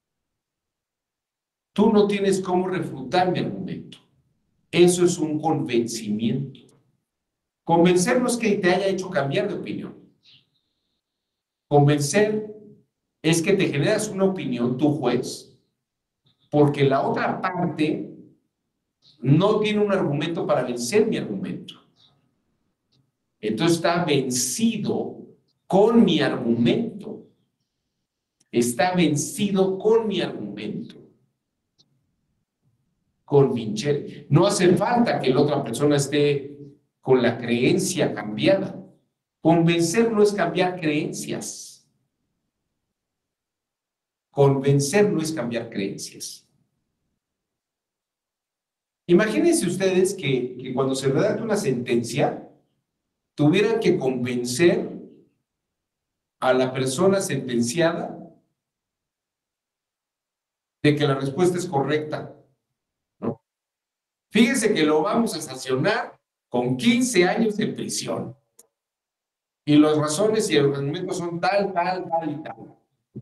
Tú no tienes cómo refutar mi argumento. Eso es un convencimiento. Convencer no es que te haya hecho cambiar de opinión. Convencer es que te generas una opinión, tu juez, porque la otra parte no tiene un argumento para vencer mi argumento. Entonces está vencido con mi argumento. Está vencido con mi argumento. Convencer. No hace falta que la otra persona esté con la creencia cambiada. Convencer no es cambiar creencias. Convencer no es cambiar creencias. Imagínense ustedes que cuando se redacta una sentencia, tuvieran que convencer a la persona sentenciada de que la respuesta es correcta, ¿no? Fíjense que lo vamos a sancionar con 15 años de prisión. Y las razones y los argumentos son tal y tal.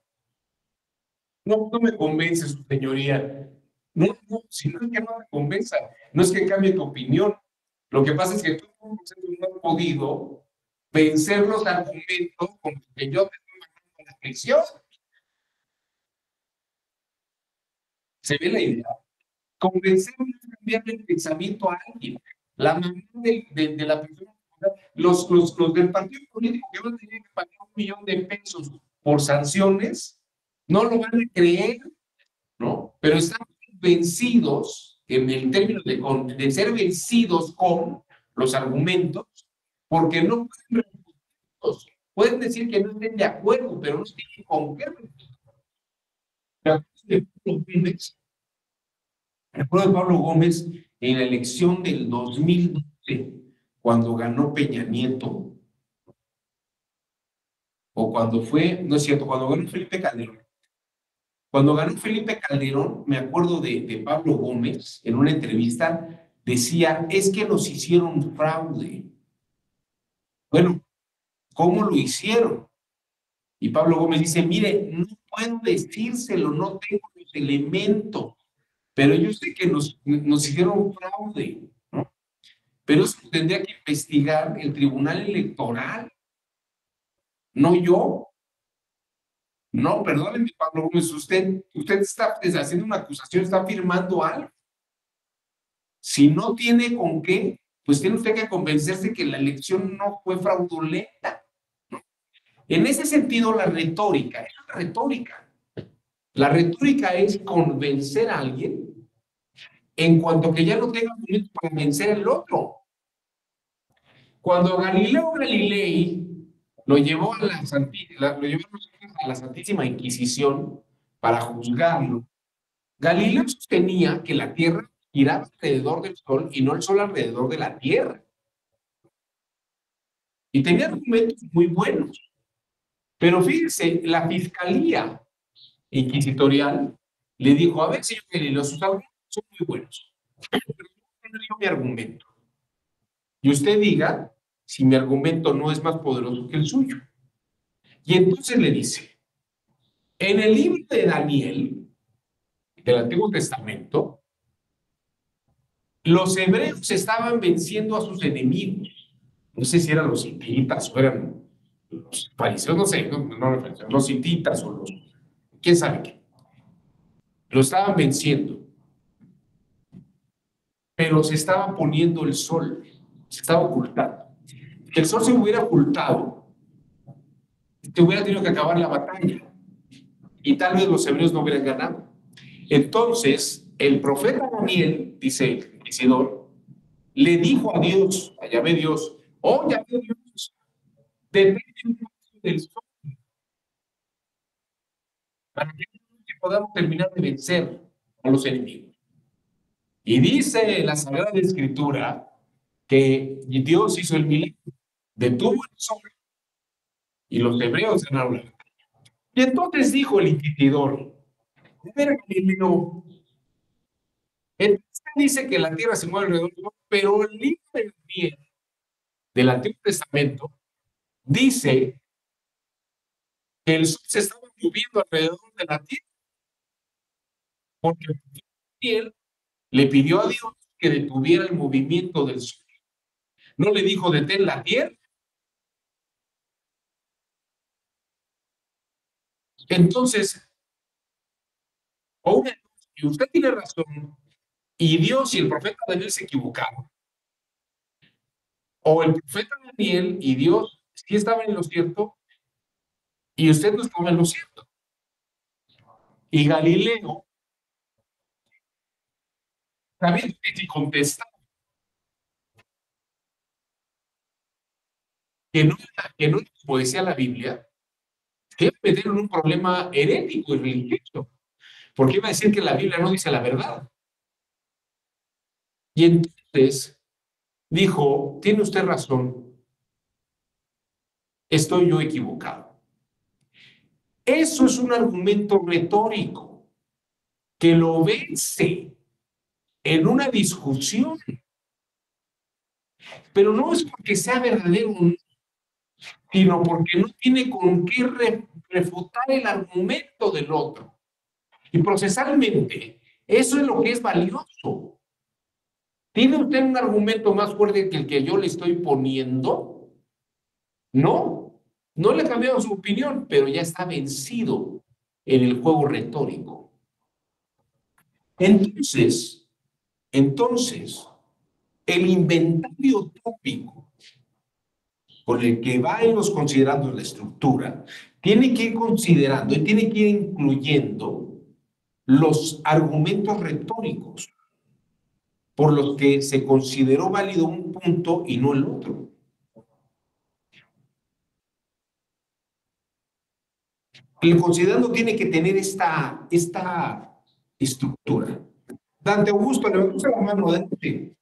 No me convence, su señoría. No, si no es que no me convenza, no es que cambie tu opinión. Lo que pasa es que tú no has podido vencer los argumentos con los que yo te estoy mandando a la prisión. ¿Se ve la idea? Convencer no es cambiarle el pensamiento a alguien. La mamá de la persona, los del partido político que van a tener que pagar $1,000,000 por sanciones, no lo van a creer, ¿no? Pero están vencidos, en el término de ser vencidos con los argumentos, porque no pueden refutarlos. Pueden decir que no estén de acuerdo, pero no tienen con qué refutarlos. Recuerdo de Pablo Gómez en la elección del 2012, cuando ganó Peña Nieto, o cuando fue, no es cierto, cuando ganó Felipe Calderón. Cuando ganó Felipe Calderón, me acuerdo de Pablo Gómez, en una entrevista, decía, es que nos hicieron fraude. Bueno, ¿cómo lo hicieron? Y Pablo Gómez dice, mire, no puedo decírselo, no tengo los elementos, pero yo sé que nos hicieron fraude, ¿no? Pero eso tendría que investigar el Tribunal Electoral, no yo. No, perdónenme, Pablo Gómez, usted está haciendo una acusación, está firmando algo. Si no tiene con qué, pues tiene usted que convencerse que la elección no fue fraudulenta, ¿no? En ese sentido, la retórica es una retórica. La retórica es convencer a alguien en cuanto que ya no tenga argumentos para vencer al otro. Cuando Galileo Galilei lo llevó a la Santísima Inquisición para juzgarlo, Galileo sostenía que la Tierra giraba alrededor del Sol y no el Sol alrededor de la Tierra. Y tenía argumentos muy buenos. Pero fíjense, la Fiscalía Inquisitorial le dijo, a ver, señor Galileo, sus argumentos son muy buenos, pero yo no digo mi argumento. Y usted diga si mi argumento no es más poderoso que el suyo. Y entonces le dice, en el libro de Daniel, del Antiguo Testamento, los hebreos estaban venciendo a sus enemigos. No sé si eran los hititas o eran los fariseos, no sé, los hititas o los, quién sabe qué. Lo estaban venciendo. Pero se estaba poniendo el sol, se estaba ocultando. Si el sol se hubiera ocultado, se hubiera tenido que acabar la batalla y tal vez los hebreos no hubieran ganado. Entonces, el profeta Daniel, dice el inquisidor, le dijo a Dios, a Yahvé Dios, oh Yahvé Dios, detente un paso del sol para que podamos terminar de vencer a los enemigos. Y dice la Sagrada Escritura que Dios hizo el milagro, detuvo el sol y los hebreos ganaron la batalla. Y entonces dijo el inquisidor, de ver Galileo, entonces dice que la tierra se mueve alrededor del sol, pero el libro de Daniel del Antiguo Testamento dice que el sol se estaba moviendo alrededor de la tierra, porque Daniel le pidió a Dios que detuviera el movimiento del sol. No le dijo detén la tierra. Entonces, y usted tiene razón, y Dios y el profeta Daniel se equivocaron, o el profeta Daniel y Dios sí estaban en lo cierto, y usted no estaba en lo cierto. Y Galileo, sabiendo que si contestaba que no era como decía la Biblia, se iba a meter en un problema herético y religioso, porque iba a decir que la Biblia no dice la verdad. Y entonces dijo, tiene usted razón, estoy yo equivocado. Eso es un argumento retórico que lo vence en una discusión, pero no es porque sea verdadero, sino porque no tiene con qué refutar el argumento del otro. Y procesalmente, eso es lo que es valioso. ¿Tiene usted un argumento más fuerte que el que yo le estoy poniendo? No, no le ha cambiado su opinión, pero ya está vencido en el juego retórico. Entonces, Entonces, el inventario tópico con el que va en los considerandos la estructura, tiene que ir considerando y tiene que ir incluyendo los argumentos retóricos por los que se consideró válido un punto y no el otro. El considerando tiene que tener esta estructura. Dante Augusto, levantó la mano, Dante.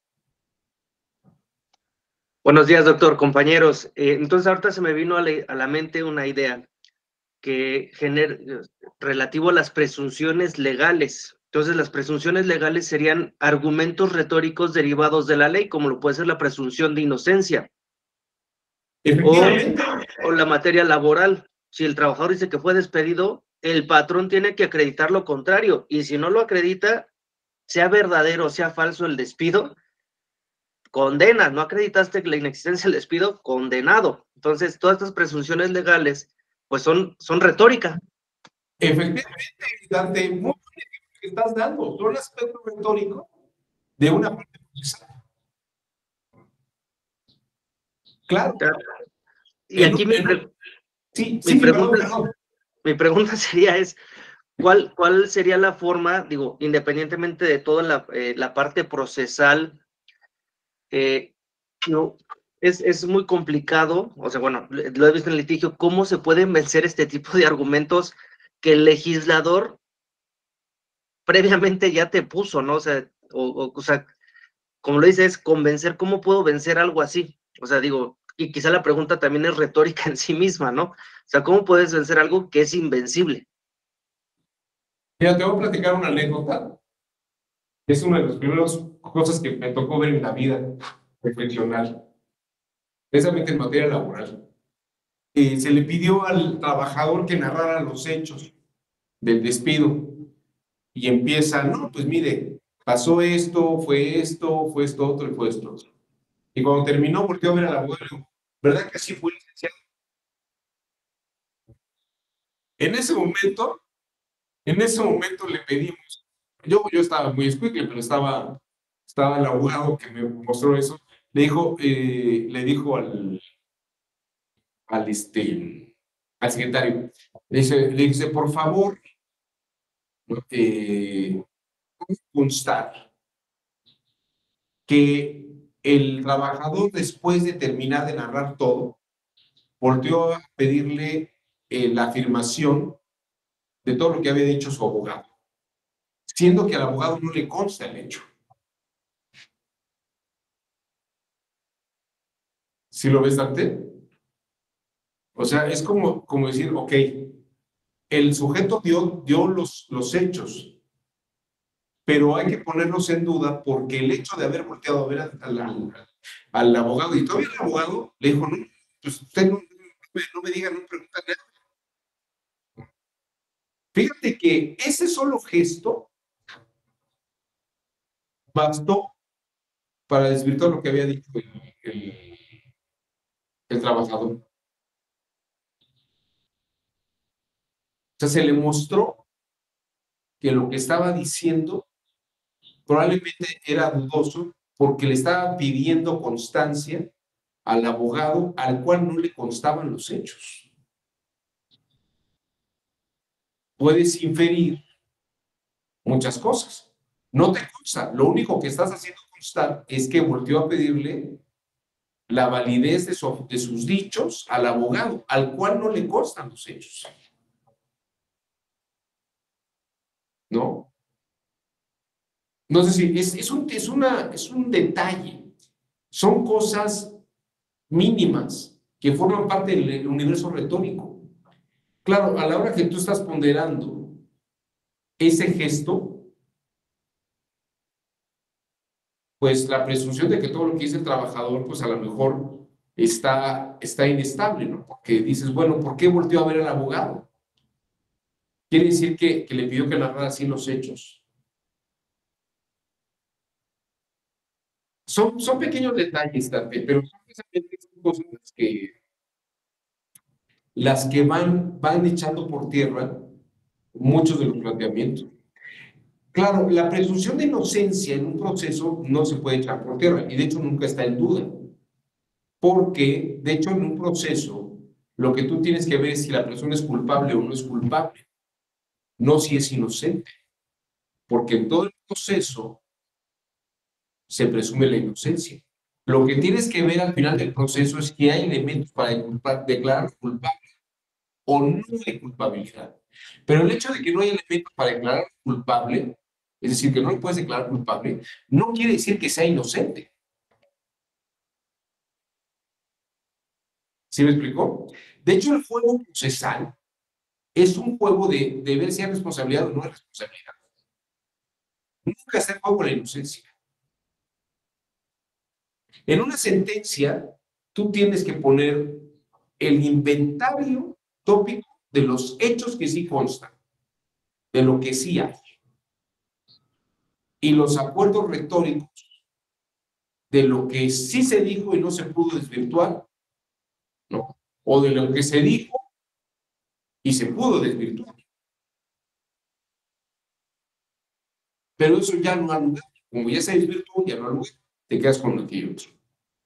Buenos días, doctor, compañeros. Entonces, ahorita se me vino a la mente una idea que relativo a las presunciones legales. Entonces, las presunciones legales serían argumentos retóricos derivados de la ley, como lo puede ser la presunción de inocencia. Efectivamente. O la materia laboral. Si el trabajador dice que fue despedido, el patrón tiene que acreditar lo contrario. Y si no lo acredita, sea verdadero o sea falso el despido, condena. No acreditaste la inexistencia del despido, condenado. Entonces, todas estas presunciones legales, pues son retórica. Efectivamente, Dante, muy buen ejemplo que estás dando. Son aspectos retóricos de una parte procesal. Claro. Y aquí mi pregunta sería ¿cuál sería la forma, digo, independientemente de toda la parte procesal? No, es muy complicado, o sea, bueno, lo he visto en el litigio, cómo se pueden vencer este tipo de argumentos que el legislador previamente ya te puso, ¿no? O sea, o sea, como lo dices, convencer, ¿cómo puedo vencer algo así? O sea, digo, y quizá la pregunta también es retórica en sí misma, ¿no? O sea, ¿cómo puedes vencer algo que es invencible? Mira, te voy a platicar una anécdota. Es una de las primeras cosas que me tocó ver en la vida profesional, precisamente en materia laboral. Se le pidió al trabajador que narrara los hechos del despido y empieza, no, pues mire, pasó esto, fue esto otro y fue esto otro. Y cuando terminó, volteó a ver al abogado y le dijo, ¿verdad que así fue, licenciado? En ese momento le pedimos, yo estaba muy escuicle, pero estaba el abogado que me mostró eso, le dijo al secretario, le dice, por favor, constar que el trabajador, después de terminar de narrar todo, volteó a pedirle la afirmación de todo lo que había dicho su abogado, siendo que al abogado no le consta el hecho. ¿Sí lo ves, Dante? O sea, es como decir, ok, el sujeto dio los hechos, pero hay que ponerlos en duda porque el hecho de haber volteado a ver al abogado, y todavía el abogado le dijo, no, pues usted no me diga, no me pregunta nada. Fíjate que ese solo gesto bastó para desvirtuar lo que había dicho el trabajador. O sea, se le mostró que lo que estaba diciendo probablemente era dudoso porque le estaba pidiendo constancia al abogado al cual no le constaban los hechos. Puedes inferir muchas cosas. No te consta, lo único que estás haciendo constar es que volteó a pedirle la validez de sus dichos al abogado, al cual no le constan los hechos. ¿No? No sé si es un detalle. Son cosas mínimas que forman parte del universo retórico. Claro, a la hora que tú estás ponderando ese gesto, pues la presunción de que todo lo que dice el trabajador, pues a lo mejor está inestable, ¿no? Porque dices, bueno, ¿por qué volteó a ver al abogado? Quiere decir que le pidió que narrara así los hechos. Son pequeños detalles, pero son precisamente cosas las que van echando por tierra muchos de los planteamientos. Claro, la presunción de inocencia en un proceso no se puede echar por tierra y de hecho nunca está en duda, porque de hecho en un proceso lo que tú tienes que ver es si la persona es culpable o no es culpable, no si es inocente, porque en todo el proceso se presume la inocencia. Lo que tienes que ver al final del proceso es que hay elementos para declarar culpable o no hay culpabilidad. Pero el hecho de que no haya elementos para declarar culpable, es decir, que no lo puedes declarar culpable, no quiere decir que sea inocente. ¿Sí me explicó? De hecho, el juego procesal es un juego de ver si hay responsabilidad o no hay responsabilidad. Nunca está en juego la inocencia. En una sentencia, tú tienes que poner el inventario tópico de los hechos que sí constan, de lo que sí hay, y los acuerdos retóricos de lo que sí se dijo y no se pudo desvirtuar, ¿no? O de lo que se dijo y se pudo desvirtuar. Pero eso ya no ha lugar. Como ya se desvirtuó, ya no ha lugar. Te quedas con lo que hay otro.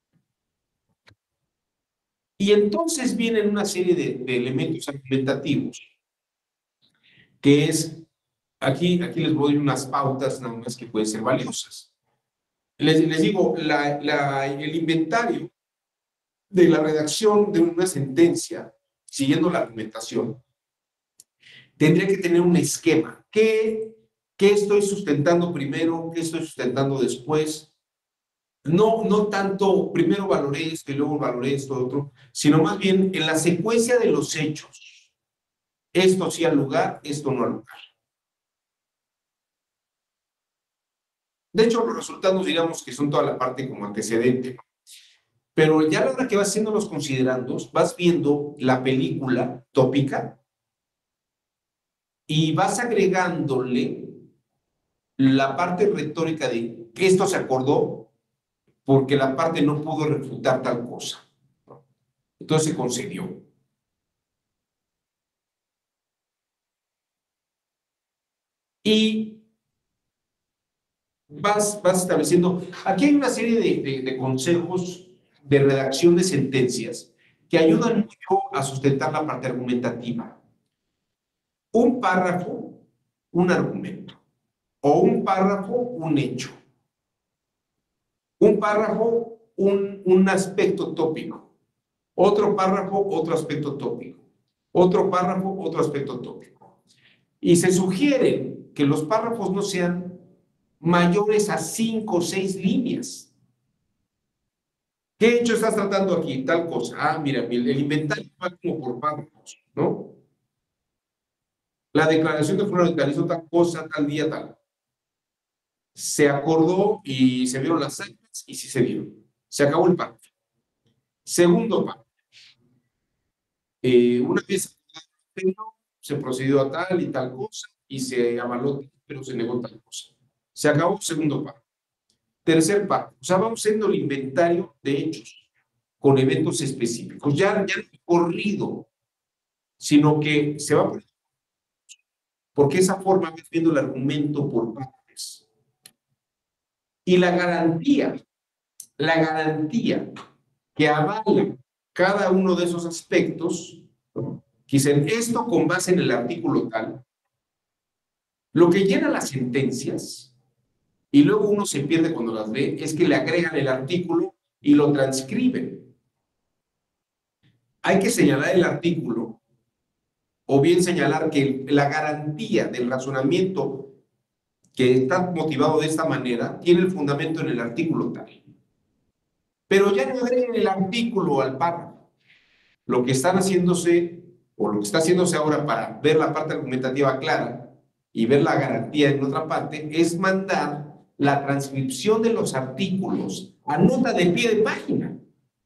Y entonces vienen una serie de elementos argumentativos, que es, aquí les voy a dar unas pautas nada más que pueden ser valiosas. Les digo, el inventario de la redacción de una sentencia, siguiendo la argumentación, tendría que tener un esquema. ¿Qué estoy sustentando primero? ¿Qué estoy sustentando después? No tanto primero valoré esto y luego valoré esto otro, sino más bien en la secuencia de los hechos. Esto sí al lugar, esto no al lugar. De hecho, los resultados, digamos que son toda la parte como antecedente. Pero ya a la hora que vas haciendo los considerandos, vas viendo la película tópica y vas agregándole la parte retórica de que esto se acordó porque la parte no pudo refutar tal cosa. Entonces se concedió. Y vas estableciendo, aquí hay una serie de consejos de redacción de sentencias que ayudan mucho a sustentar la parte argumentativa. Un párrafo, un argumento, o un párrafo, un hecho. Un párrafo, un aspecto tópico. Otro párrafo, otro aspecto tópico. Otro párrafo, otro aspecto tópico. Y se sugiere que los párrafos no sean mayores a 5 o 6 líneas. ¿Qué hecho estás tratando aquí? Tal cosa. Ah, mira, el inventario va como por párrafos, ¿no? La declaración de fulano realizó tal cosa, tal día, tal. Se acordó y se vieron las actas y sí se vieron. Se acabó el párrafo. Segundo párrafo. Una vez se procedió a tal y tal cosa y se avaló, pero se negó tal cosa. Se acabó segundo párrafo. Tercer párrafo. O sea, vamos haciendo el inventario de hechos con eventos específicos. Ya no corrido, sino que se va porque esa forma vas viendo el argumento por partes. Y la garantía que avala cada uno de esos aspectos, ¿no? Que dicen esto con base en el artículo tal, lo que llena las sentencias, y luego uno se pierde cuando las ve, es que le agregan el artículo y lo transcriben. Hay que señalar el artículo, o bien señalar que la garantía del razonamiento que está motivado de esta manera tiene el fundamento en el artículo tal. Pero ya no agreguen el artículo al párrafo. Lo que están haciéndose, o lo que está haciéndose ahora para ver la parte argumentativa clara y ver la garantía en otra parte, es mandar la transcripción de los artículos a nota de pie de página.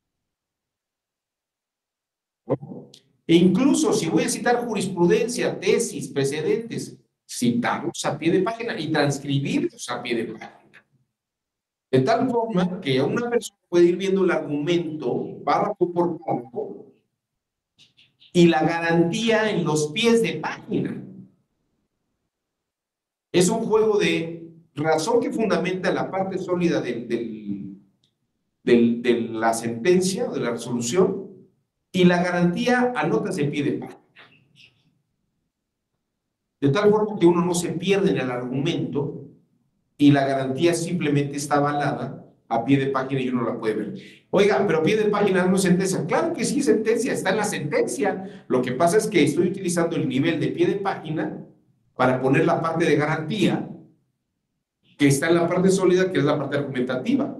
E incluso si voy a citar jurisprudencia, tesis, precedentes, citarlos a pie de página y transcribirlos a pie de página. De tal forma que una persona puede ir viendo el argumento párrafo por párrafo y la garantía en los pies de página. Es un juego de razón que fundamenta la parte sólida de la sentencia o de la resolución, y la garantía anotas en pie de página. De tal forma que uno no se pierde en el argumento y la garantía simplemente está avalada a pie de página y uno la puede ver. Oiga, pero pie de página no es sentencia. Claro que sí es sentencia, está en la sentencia. Lo que pasa es que estoy utilizando el nivel de pie de página para poner la parte de garantía que está en la parte sólida, que es la parte argumentativa.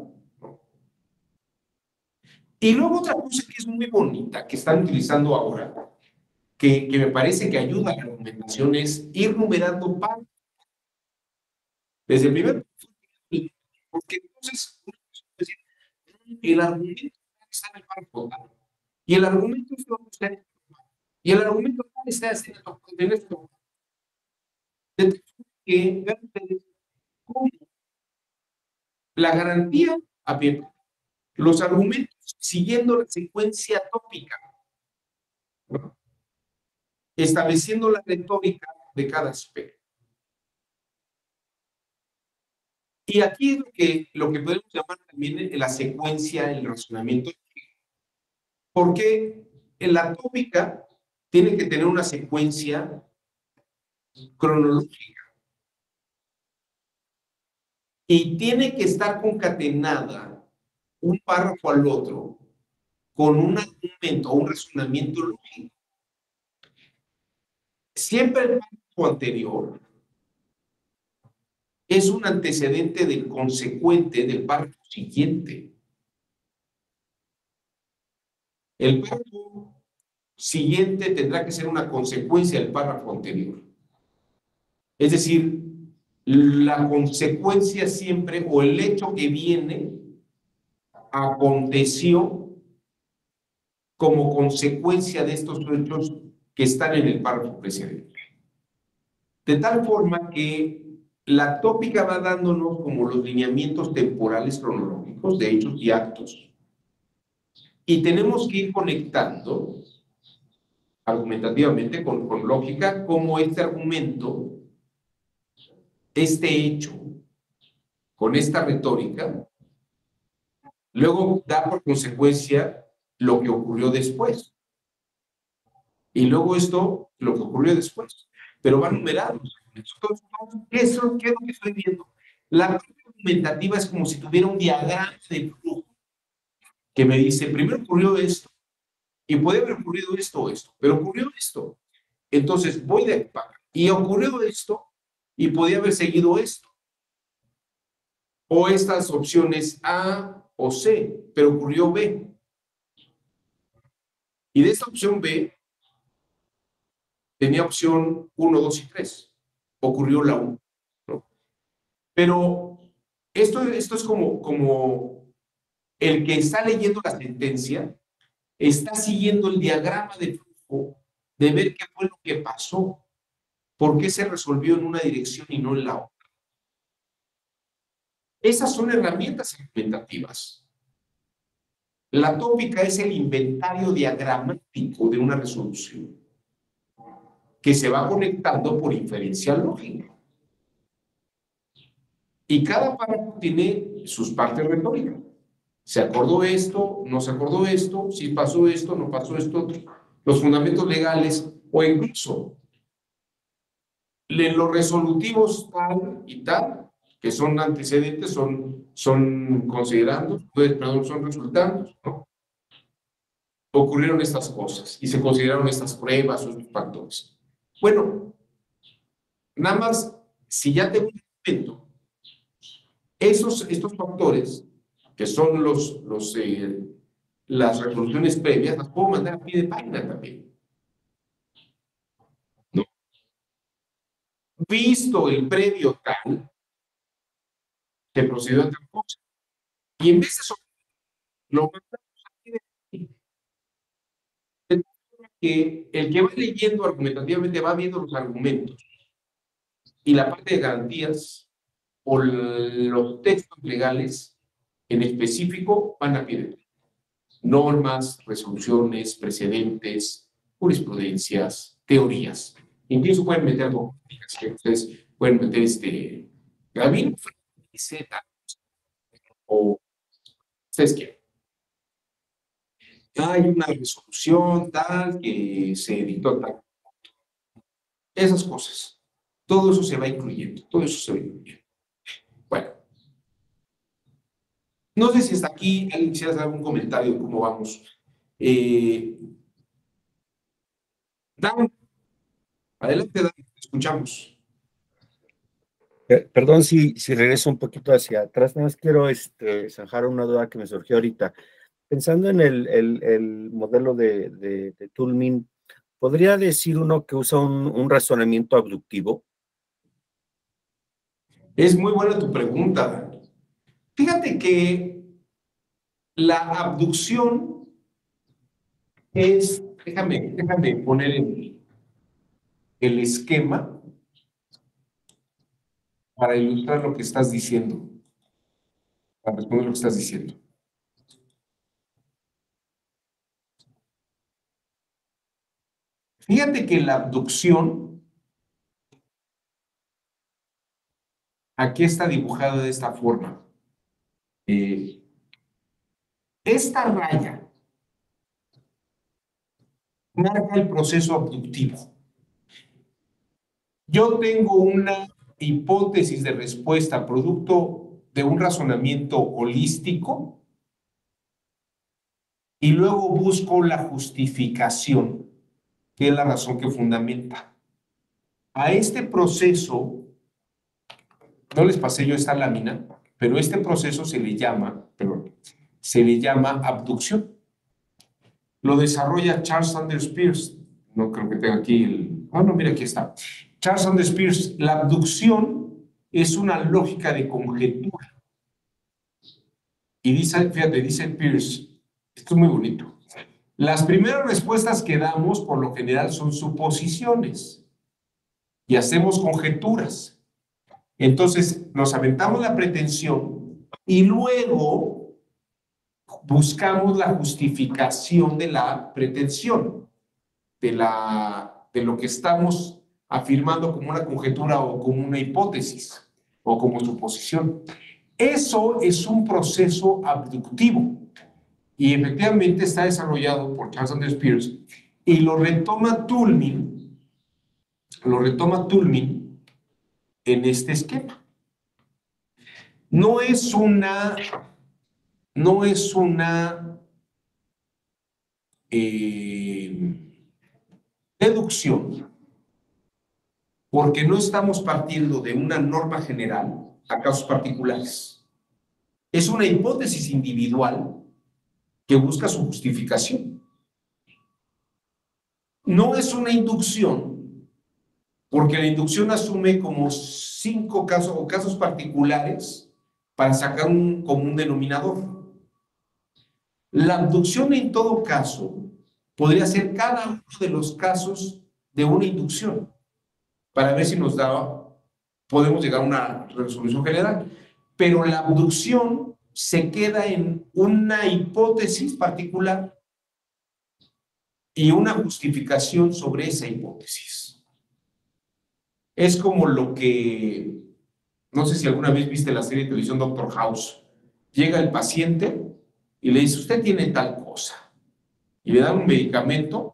Y luego otra cosa que es muy bonita, que están utilizando ahora, que me parece que ayuda a la argumentación, es ir numerando partes. Desde el primer, porque entonces el argumento está en el párrafo tal, y el argumento está en el párrafo, y el argumento tal está en esto. Que vean ustedes cómo la garantía a pie, los argumentos siguiendo la secuencia tópica, ¿no? Estableciendo la retórica de cada aspecto. Y aquí es lo que podemos llamar también la secuencia, el razonamiento, porque en la tópica tiene que tener una secuencia cronológica y tiene que estar concatenada un párrafo al otro con un argumento o un razonamiento lógico. Siempre el párrafo anterior es un antecedente del consecuente del párrafo siguiente. El párrafo siguiente tendrá que ser una consecuencia del párrafo anterior. Es decir, la consecuencia siempre, o el hecho que viene, aconteció como consecuencia de estos hechos que están en el párrafo precedente. De tal forma que la tópica va dándonos como los lineamientos temporales cronológicos de hechos y actos, y tenemos que ir conectando argumentativamente con lógica cómo este argumento, este hecho, con esta retórica, luego da por consecuencia lo que ocurrió después. Y luego esto, lo que ocurrió después. Pero va numerado. Entonces, ¿qué es lo que estoy viendo? La parte argumentativa es como si tuviera un diagrama de flujo que me dice, primero ocurrió esto, y puede haber ocurrido esto o esto, pero ocurrió esto. Entonces, voy de acá, y ocurrió esto, y podía haber seguido esto. O estas opciones A o C, pero ocurrió B. Y de esta opción B, tenía opción 1, 2 y 3. Ocurrió la 1, ¿no? Pero esto es como el que está leyendo la sentencia está siguiendo el diagrama de flujo de ver qué fue lo que pasó, por qué se resolvió en una dirección y no en la otra. Esas son herramientas argumentativas. La tópica es el inventario diagramático de una resolución que se va conectando por inferencia lógica. Y cada párrafo tiene sus partes retóricas. ¿Se acordó esto? ¿No se acordó esto? ¿Sí pasó esto? ¿No pasó esto? Los fundamentos legales, o incluso en los resolutivos tal y tal, que son antecedentes, son considerandos, perdón, son resultandos, ¿no? Ocurrieron estas cosas y se consideraron estas pruebas o estos factores. Bueno, nada más, si ya tengo un elemento, estos factores, que son las resoluciones previas, las puedo mandar a pie de página también, ¿no? Visto el previo tal, se procedió a tal cosa. Y en vez de eso, lo mandamos a pie de página. Que el que va leyendo argumentativamente va viendo los argumentos y la parte de garantías o los textos legales en específico van a pie de página. Normas, resoluciones, precedentes, jurisprudencias, teorías. Incluso pueden meter algo, que ustedes pueden meter Gabino, Z, o ustedes quieren. Hay una resolución tal que se dictó tal. Esas cosas. Todo eso se va incluyendo. Todo eso se va incluyendo. Bueno. No sé si hasta aquí alguien quisiera hacer algún comentario de cómo vamos. Dan, adelante, Dan, te escuchamos. Perdón si regreso un poquito hacia atrás, nada más quiero zanjar una duda que me surgió ahorita. Pensando en el modelo de Toulmin, ¿podría decir uno que usa un razonamiento abductivo? Es muy buena tu pregunta, Dan. Fíjate que la abducción es, déjame poner el esquema para ilustrar lo que estás diciendo, para responder lo que estás diciendo. Fíjate que la abducción, aquí está dibujada de esta forma. Esta raya marca el proceso abductivo. Yo tengo una hipótesis de respuesta producto de un razonamiento holístico y luego busco la justificación, que es la razón que fundamenta. A este proceso, no les pasé yo esta lámina, pero este proceso se le llama abducción. Lo desarrolla Charles Sanders Peirce. No creo que tenga aquí el... Ah, no, mira, aquí está. Charles Sanders Peirce, la abducción es una lógica de conjetura. Y dice, fíjate, dice Peirce, esto es muy bonito. Las primeras respuestas que damos, por lo general, son suposiciones y hacemos conjeturas. Entonces, nos aventamos la pretensión y luego buscamos la justificación de la pretensión, de lo que estamos afirmando como una conjetura o como una hipótesis o como suposición. Eso es un proceso abductivo y efectivamente está desarrollado por Charles Sanders Peirce y lo retoma Toulmin en este esquema. No es una deducción, porque no estamos partiendo de una norma general a casos particulares. Es una hipótesis individual que busca su justificación. No es una inducción, porque la inducción asume como 5 casos o casos particulares para sacar un común denominador. La abducción, en todo caso, podría ser cada uno de los casos de una inducción, para ver si podemos llegar a una resolución general. Pero la abducción se queda en una hipótesis particular y una justificación sobre esa hipótesis. Es como lo que, no sé si alguna vez viste la serie de televisión Doctor House. Llega el paciente y le dice, usted tiene tal cosa. Y le dan un medicamento.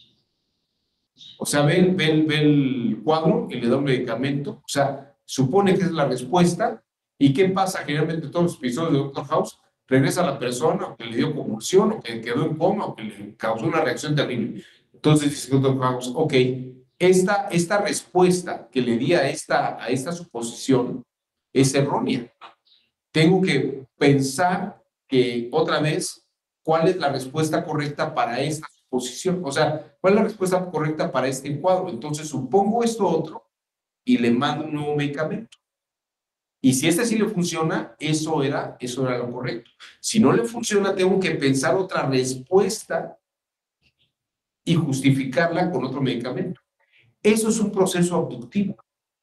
O sea, ve el cuadro y le da un medicamento. O sea, supone que es la respuesta. ¿Y qué pasa? Generalmente en todos los episodios de Doctor House, regresa la persona, o que le dio convulsión, o que quedó en coma, o que le causó una reacción terrible. Entonces dice Doctor House, ok, esta respuesta que le di a esta suposición es errónea. Tengo que pensar que otra vez, ¿cuál es la respuesta correcta para esta suposición? O sea, ¿cuál es la respuesta correcta para este cuadro? Entonces supongo esto otro y le mando un nuevo medicamento. Y si este sí le funciona, eso era lo correcto. Si no le funciona, tengo que pensar otra respuesta y justificarla con otro medicamento. Eso es un proceso abductivo.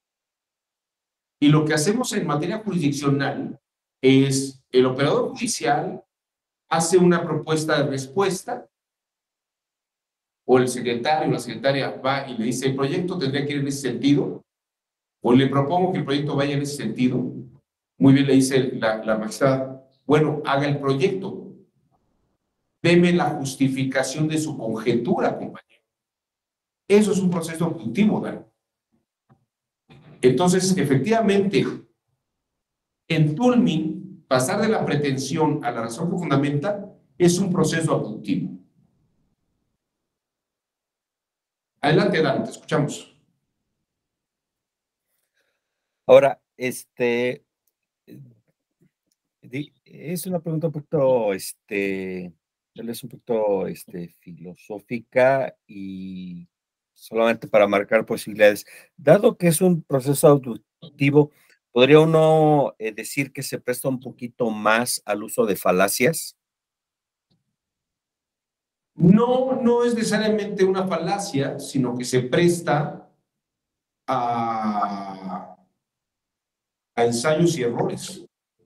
Y lo que hacemos en materia jurisdiccional es el operador judicial hace una propuesta de respuesta o el secretario o la secretaria va y le dice, el proyecto tendría que ir en ese sentido, o le propongo que el proyecto vaya en ese sentido, muy bien le dice la magistrada, bueno, haga el proyecto, deme la justificación de su conjetura, compañero. Eso es un proceso obstructivo, ¿verdad? Entonces, efectivamente, en Toulmin, pasar de la pretensión a la razón que fundamenta es un proceso abductivo. Adelante, Dan, te escuchamos. Ahora, es una pregunta un poquito, tal vez un poquito, filosófica y solamente para marcar posibilidades. Dado que es un proceso abductivo, ¿podría uno decir que se presta un poquito más al uso de falacias? No, no es necesariamente una falacia, sino que se presta a ensayos y errores.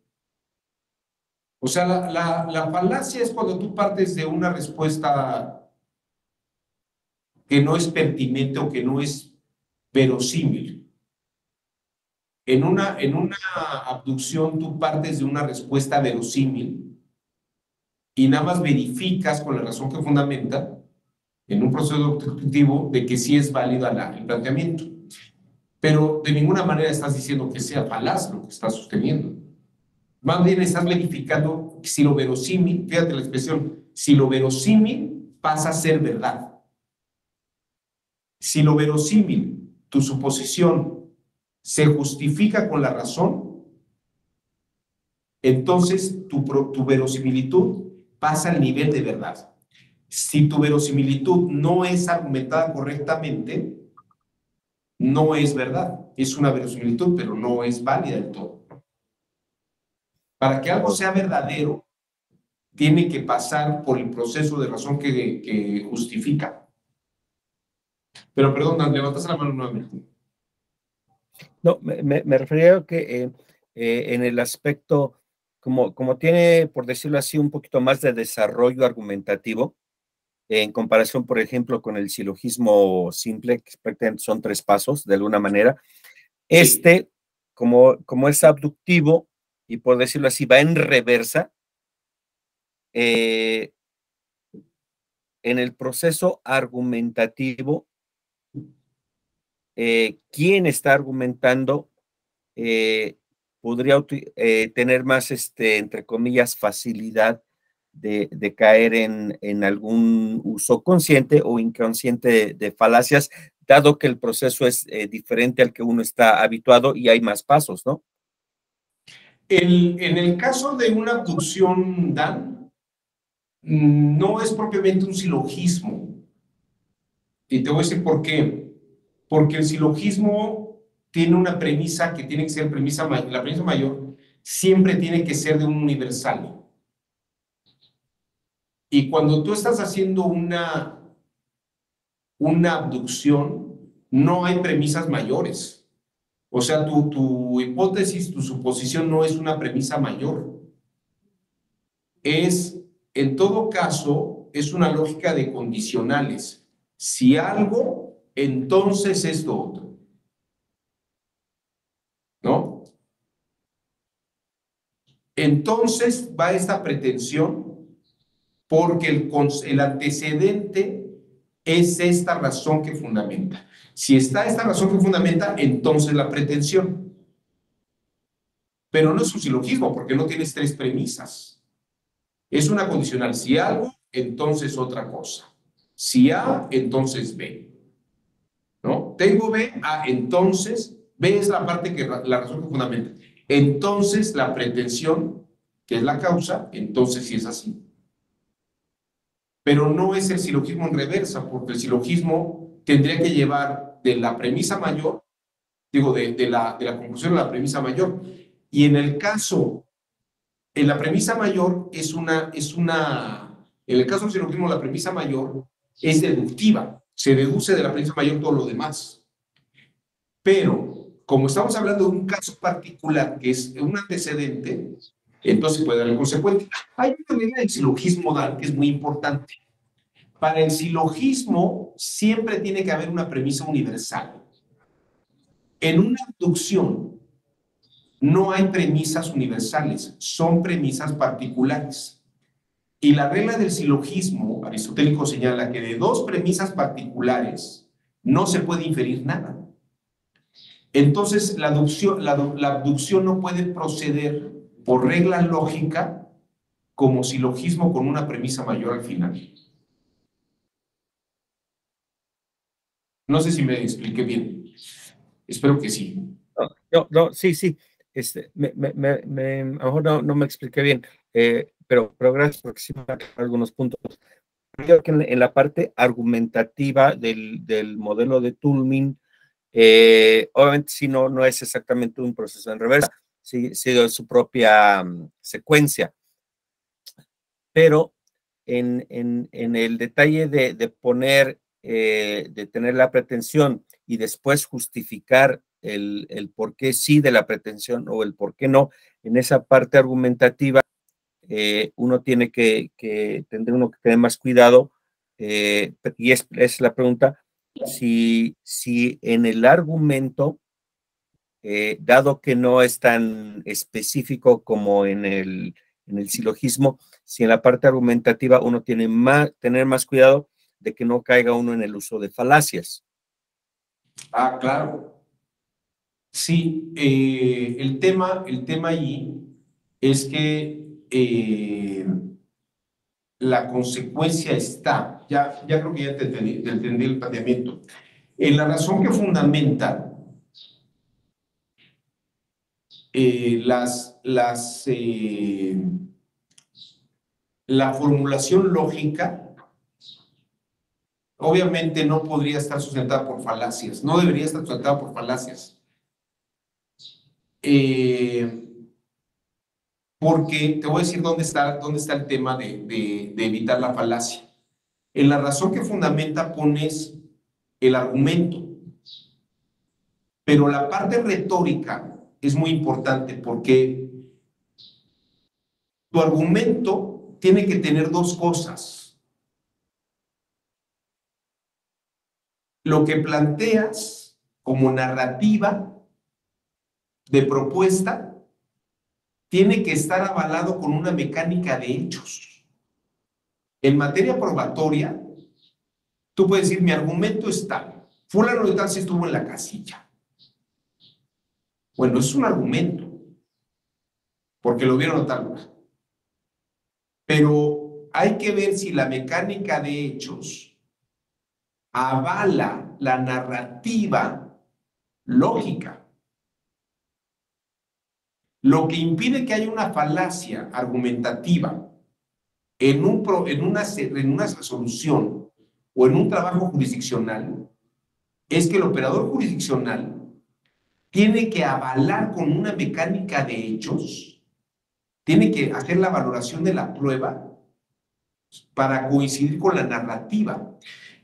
O sea, la falacia es cuando tú partes de una respuesta que no es pertinente o que no es verosímil. En una abducción tú partes de una respuesta verosímil y nada más verificas con la razón que fundamenta en un proceso objetivo de que sí es válida el planteamiento. Pero de ninguna manera estás diciendo que sea falaz lo que estás sosteniendo. Más bien estás verificando si lo verosímil, fíjate la expresión, si lo verosímil pasa a ser verdad. Si lo verosímil, tu suposición, se justifica con la razón, entonces tu verosimilitud pasa al nivel de verdad. Si tu verosimilitud no es argumentada correctamente, no es verdad. Es una verosimilitud, pero no es válida del todo. Para que algo sea verdadero, tiene que pasar por el proceso de razón que justifica. Pero perdón, Dan, levantaste la mano nuevamente. No, me refería a que en el aspecto, como tiene, por decirlo así, un poquito más de desarrollo argumentativo, en comparación, por ejemplo, con el silogismo simple, que prácticamente son 3 pasos, de alguna manera. Como es abductivo, y por decirlo así, va en reversa, en el proceso argumentativo, quien está argumentando podría tener más, entre comillas, facilidad de caer en algún uso consciente o inconsciente de falacias, dado que el proceso es diferente al que uno está habituado y hay más pasos, ¿no? En el caso de una abducción, Dan, no es propiamente un silogismo. Y te voy a decir por qué. Porque el silogismo tiene una premisa que tiene que ser la premisa mayor siempre tiene que ser de un universal. Y cuando tú estás haciendo una abducción, no hay premisas mayores. O sea, tu hipótesis, tu suposición no es una premisa mayor. En todo caso, es una lógica de condicionales. Si algo, entonces esto otro. ¿No? Entonces va esta pretensión porque el antecedente es esta razón que fundamenta. Si está esta razón que fundamenta, entonces la pretensión. Pero no es un silogismo porque no tienes 3 premisas. Es una condicional. Si algo, entonces otra cosa. Si A, entonces B. ¿No? Tengo B, A, entonces B es la parte que la razón que fundamenta. Entonces la pretensión, que es la causa, entonces sí es así. Pero no es el silogismo en reversa, porque el silogismo tendría que llevar de la premisa mayor, digo, de la conclusión a la premisa mayor. Y en el caso, en la premisa mayor en el caso del silogismo, la premisa mayor es deductiva, se deduce de la premisa mayor todo lo demás. Pero, como estamos hablando de un caso particular, que es un antecedente, entonces puede haber consecuencias. Hay una medida del silogismo, Dan, que es muy importante. Para el silogismo siempre tiene que haber una premisa universal. En una abducción no hay premisas universales, son premisas particulares. Y la regla del silogismo aristotélico señala que de dos premisas particulares no se puede inferir nada. Entonces, la abducción no puede proceder por regla lógica como silogismo con una premisa mayor al final. No sé si me expliqué bien. Espero que sí. Sí. A lo mejor no me expliqué bien, pero gracias porque sí me aclaran algunos puntos. Creo que en la parte argumentativa del modelo de Toulmin, obviamente sí no es exactamente un proceso en reversa, sí es su propia secuencia, pero en el detalle de poner, de tener la pretensión y después justificar el por qué sí de la pretensión o el por qué no, en esa parte argumentativa, uno tiene tendrá uno que tener más cuidado, y es la pregunta, si en el argumento, dado que no es tan específico como en el silogismo, si en la parte argumentativa uno tiene tener más cuidado de que no caiga uno en el uso de falacias. Ah, claro. Sí, el tema allí es que la consecuencia está, ya creo que ya te entendí el planteamiento, en la razón que fundamenta la formulación lógica, obviamente no podría estar sustentada por falacias, no debería estar sustentada por falacias. Porque te voy a decir dónde está el tema de evitar la falacia. En la razón que fundamenta pones el argumento, pero la parte retórica es muy importante porque tu argumento tiene que tener dos cosas. Lo que planteas como narrativa de propuesta tiene que estar avalado con una mecánica de hechos. En materia probatoria, tú puedes decir, mi argumento es tal, fulano de tal sí estuvo en la casilla. Bueno, es un argumento, porque lo vieron a tal lugar. Pero hay que ver si la mecánica de hechos avala la narrativa lógica. Lo que impide que haya una falacia argumentativa en una resolución o en un trabajo jurisdiccional es que el operador jurisdiccional tiene que avalar con una mecánica de hechos, tiene que hacer la valoración de la prueba para coincidir con la narrativa.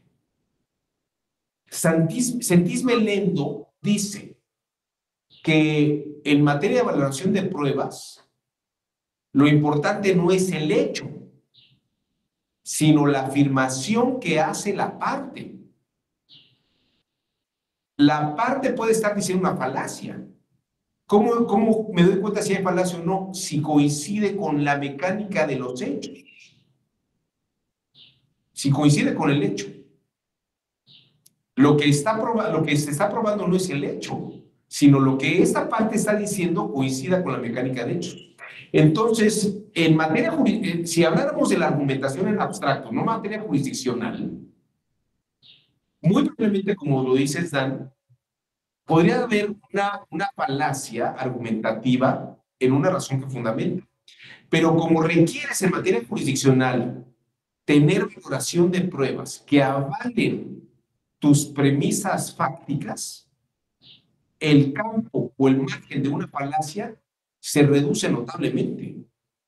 Sentís Melendo dice que en materia de valoración de pruebas, lo importante no es el hecho, sino la afirmación que hace la parte. La parte puede estar diciendo una falacia. ¿Cómo me doy cuenta si hay falacia o no? Si coincide con la mecánica de los hechos. Si coincide con el hecho. Lo que se está probando no es el hecho, sino lo que esta parte está diciendo coincida con la mecánica de hechos. Entonces, en materia si habláramos de la argumentación en abstracto, no materia jurisdiccional, muy probablemente, como lo dices, Dan, podría haber una falacia argumentativa en una razón que fundamenta. Pero como requieres en materia jurisdiccional tener valoración de pruebas que avalen tus premisas fácticas, el campo o el margen de una falacia se reduce notablemente.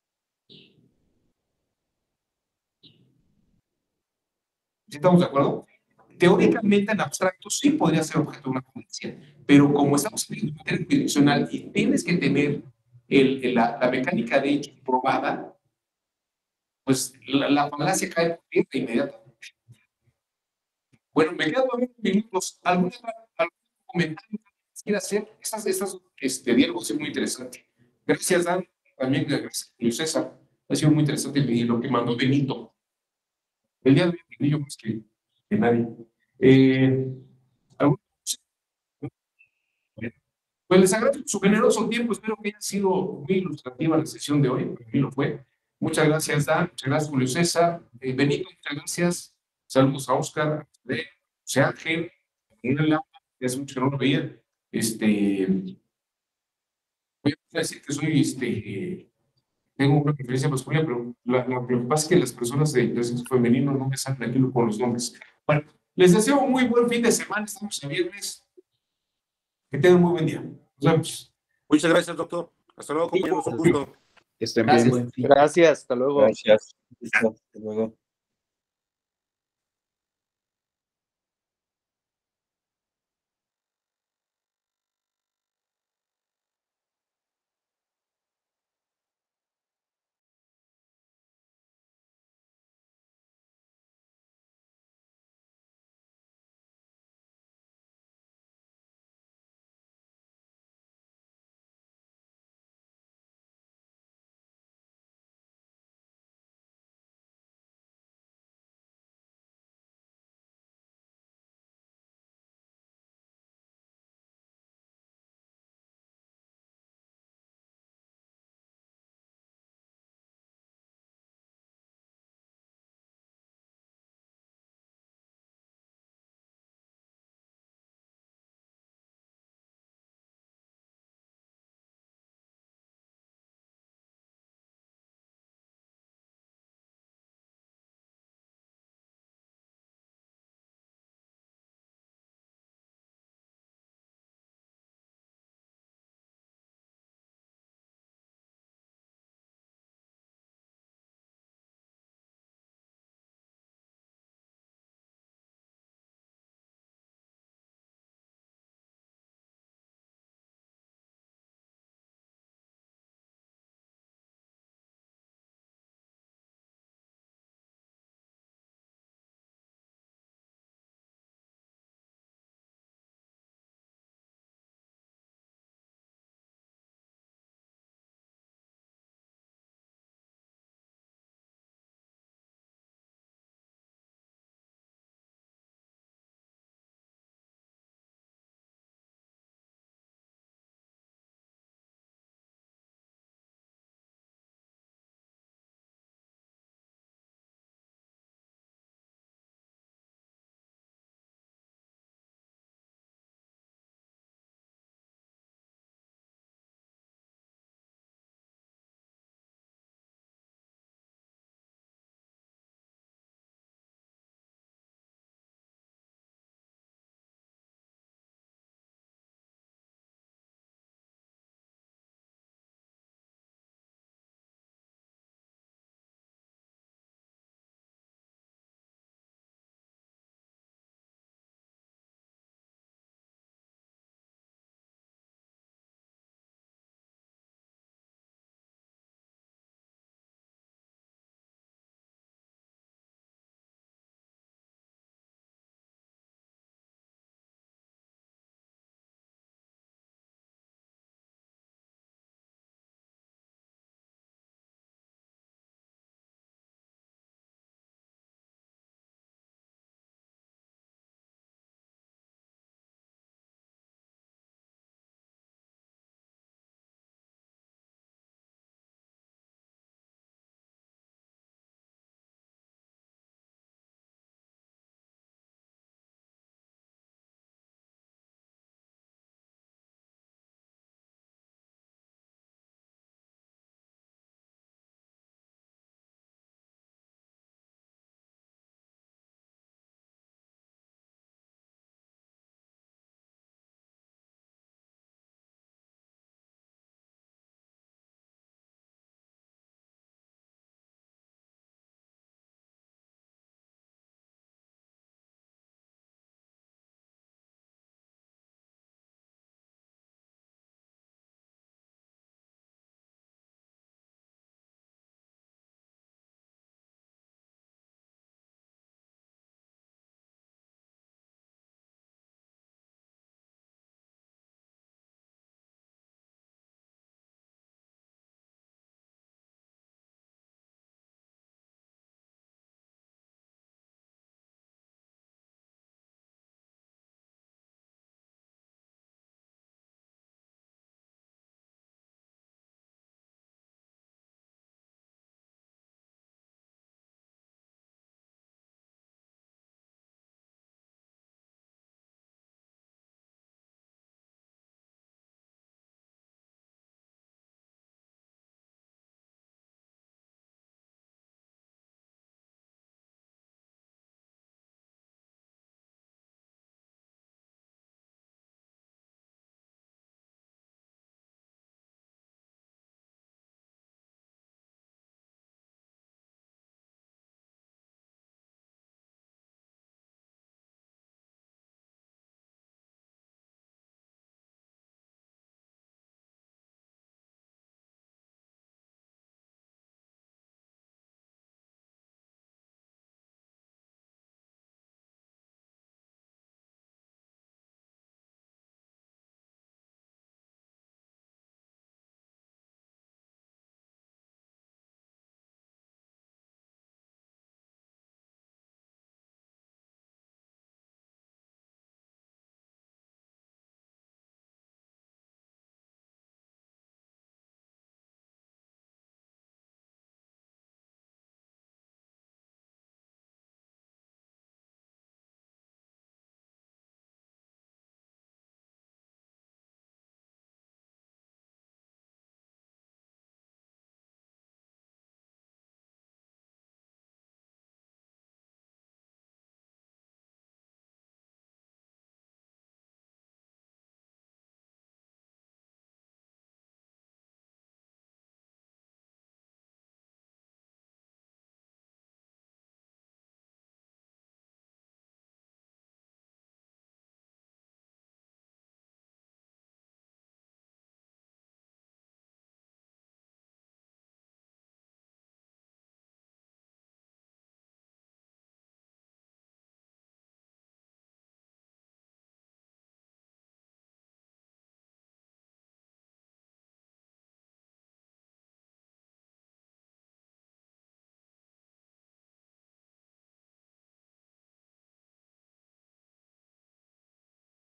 ¿Sí estamos de acuerdo? Teóricamente, en abstracto, sí podría ser objeto de una falacia, pero como estamos en materia jurisdiccional y tienes que tener la mecánica de hecho probada, pues la falacia cae por tierra inmediatamente. Bueno, me quedan 9 minutos. ¿Algún comentario que quiera hacer? Diálogo ha sido muy interesante. Gracias, Dan. También gracias, Julio César. Ha sido muy interesante lo que mandó Benito. El día de hoy aprendí yo más que nadie. Pues les agradezco su generoso tiempo. Espero que haya sido muy ilustrativa la sesión de hoy. Para mí lo fue. Muchas gracias, Dan. Muchas gracias, Julio César. Benito, muchas gracias. Saludos a Oscar, a José Ángel, que hace mucho que no lo veía. Voy a decir que soy, tengo una preferencia masculina, pero lo que pasa es que las personas de sexo femenino no me salen aquí con los nombres. Bueno, les deseo un muy buen fin de semana. Estamos en viernes. Que tengan un muy buen día. Nos vemos. Muchas gracias, doctor. Hasta luego, compañeros. Un gusto. Que estén Gracias. bien. Buen fin. Gracias, hasta luego. Gracias. Listo, hasta luego.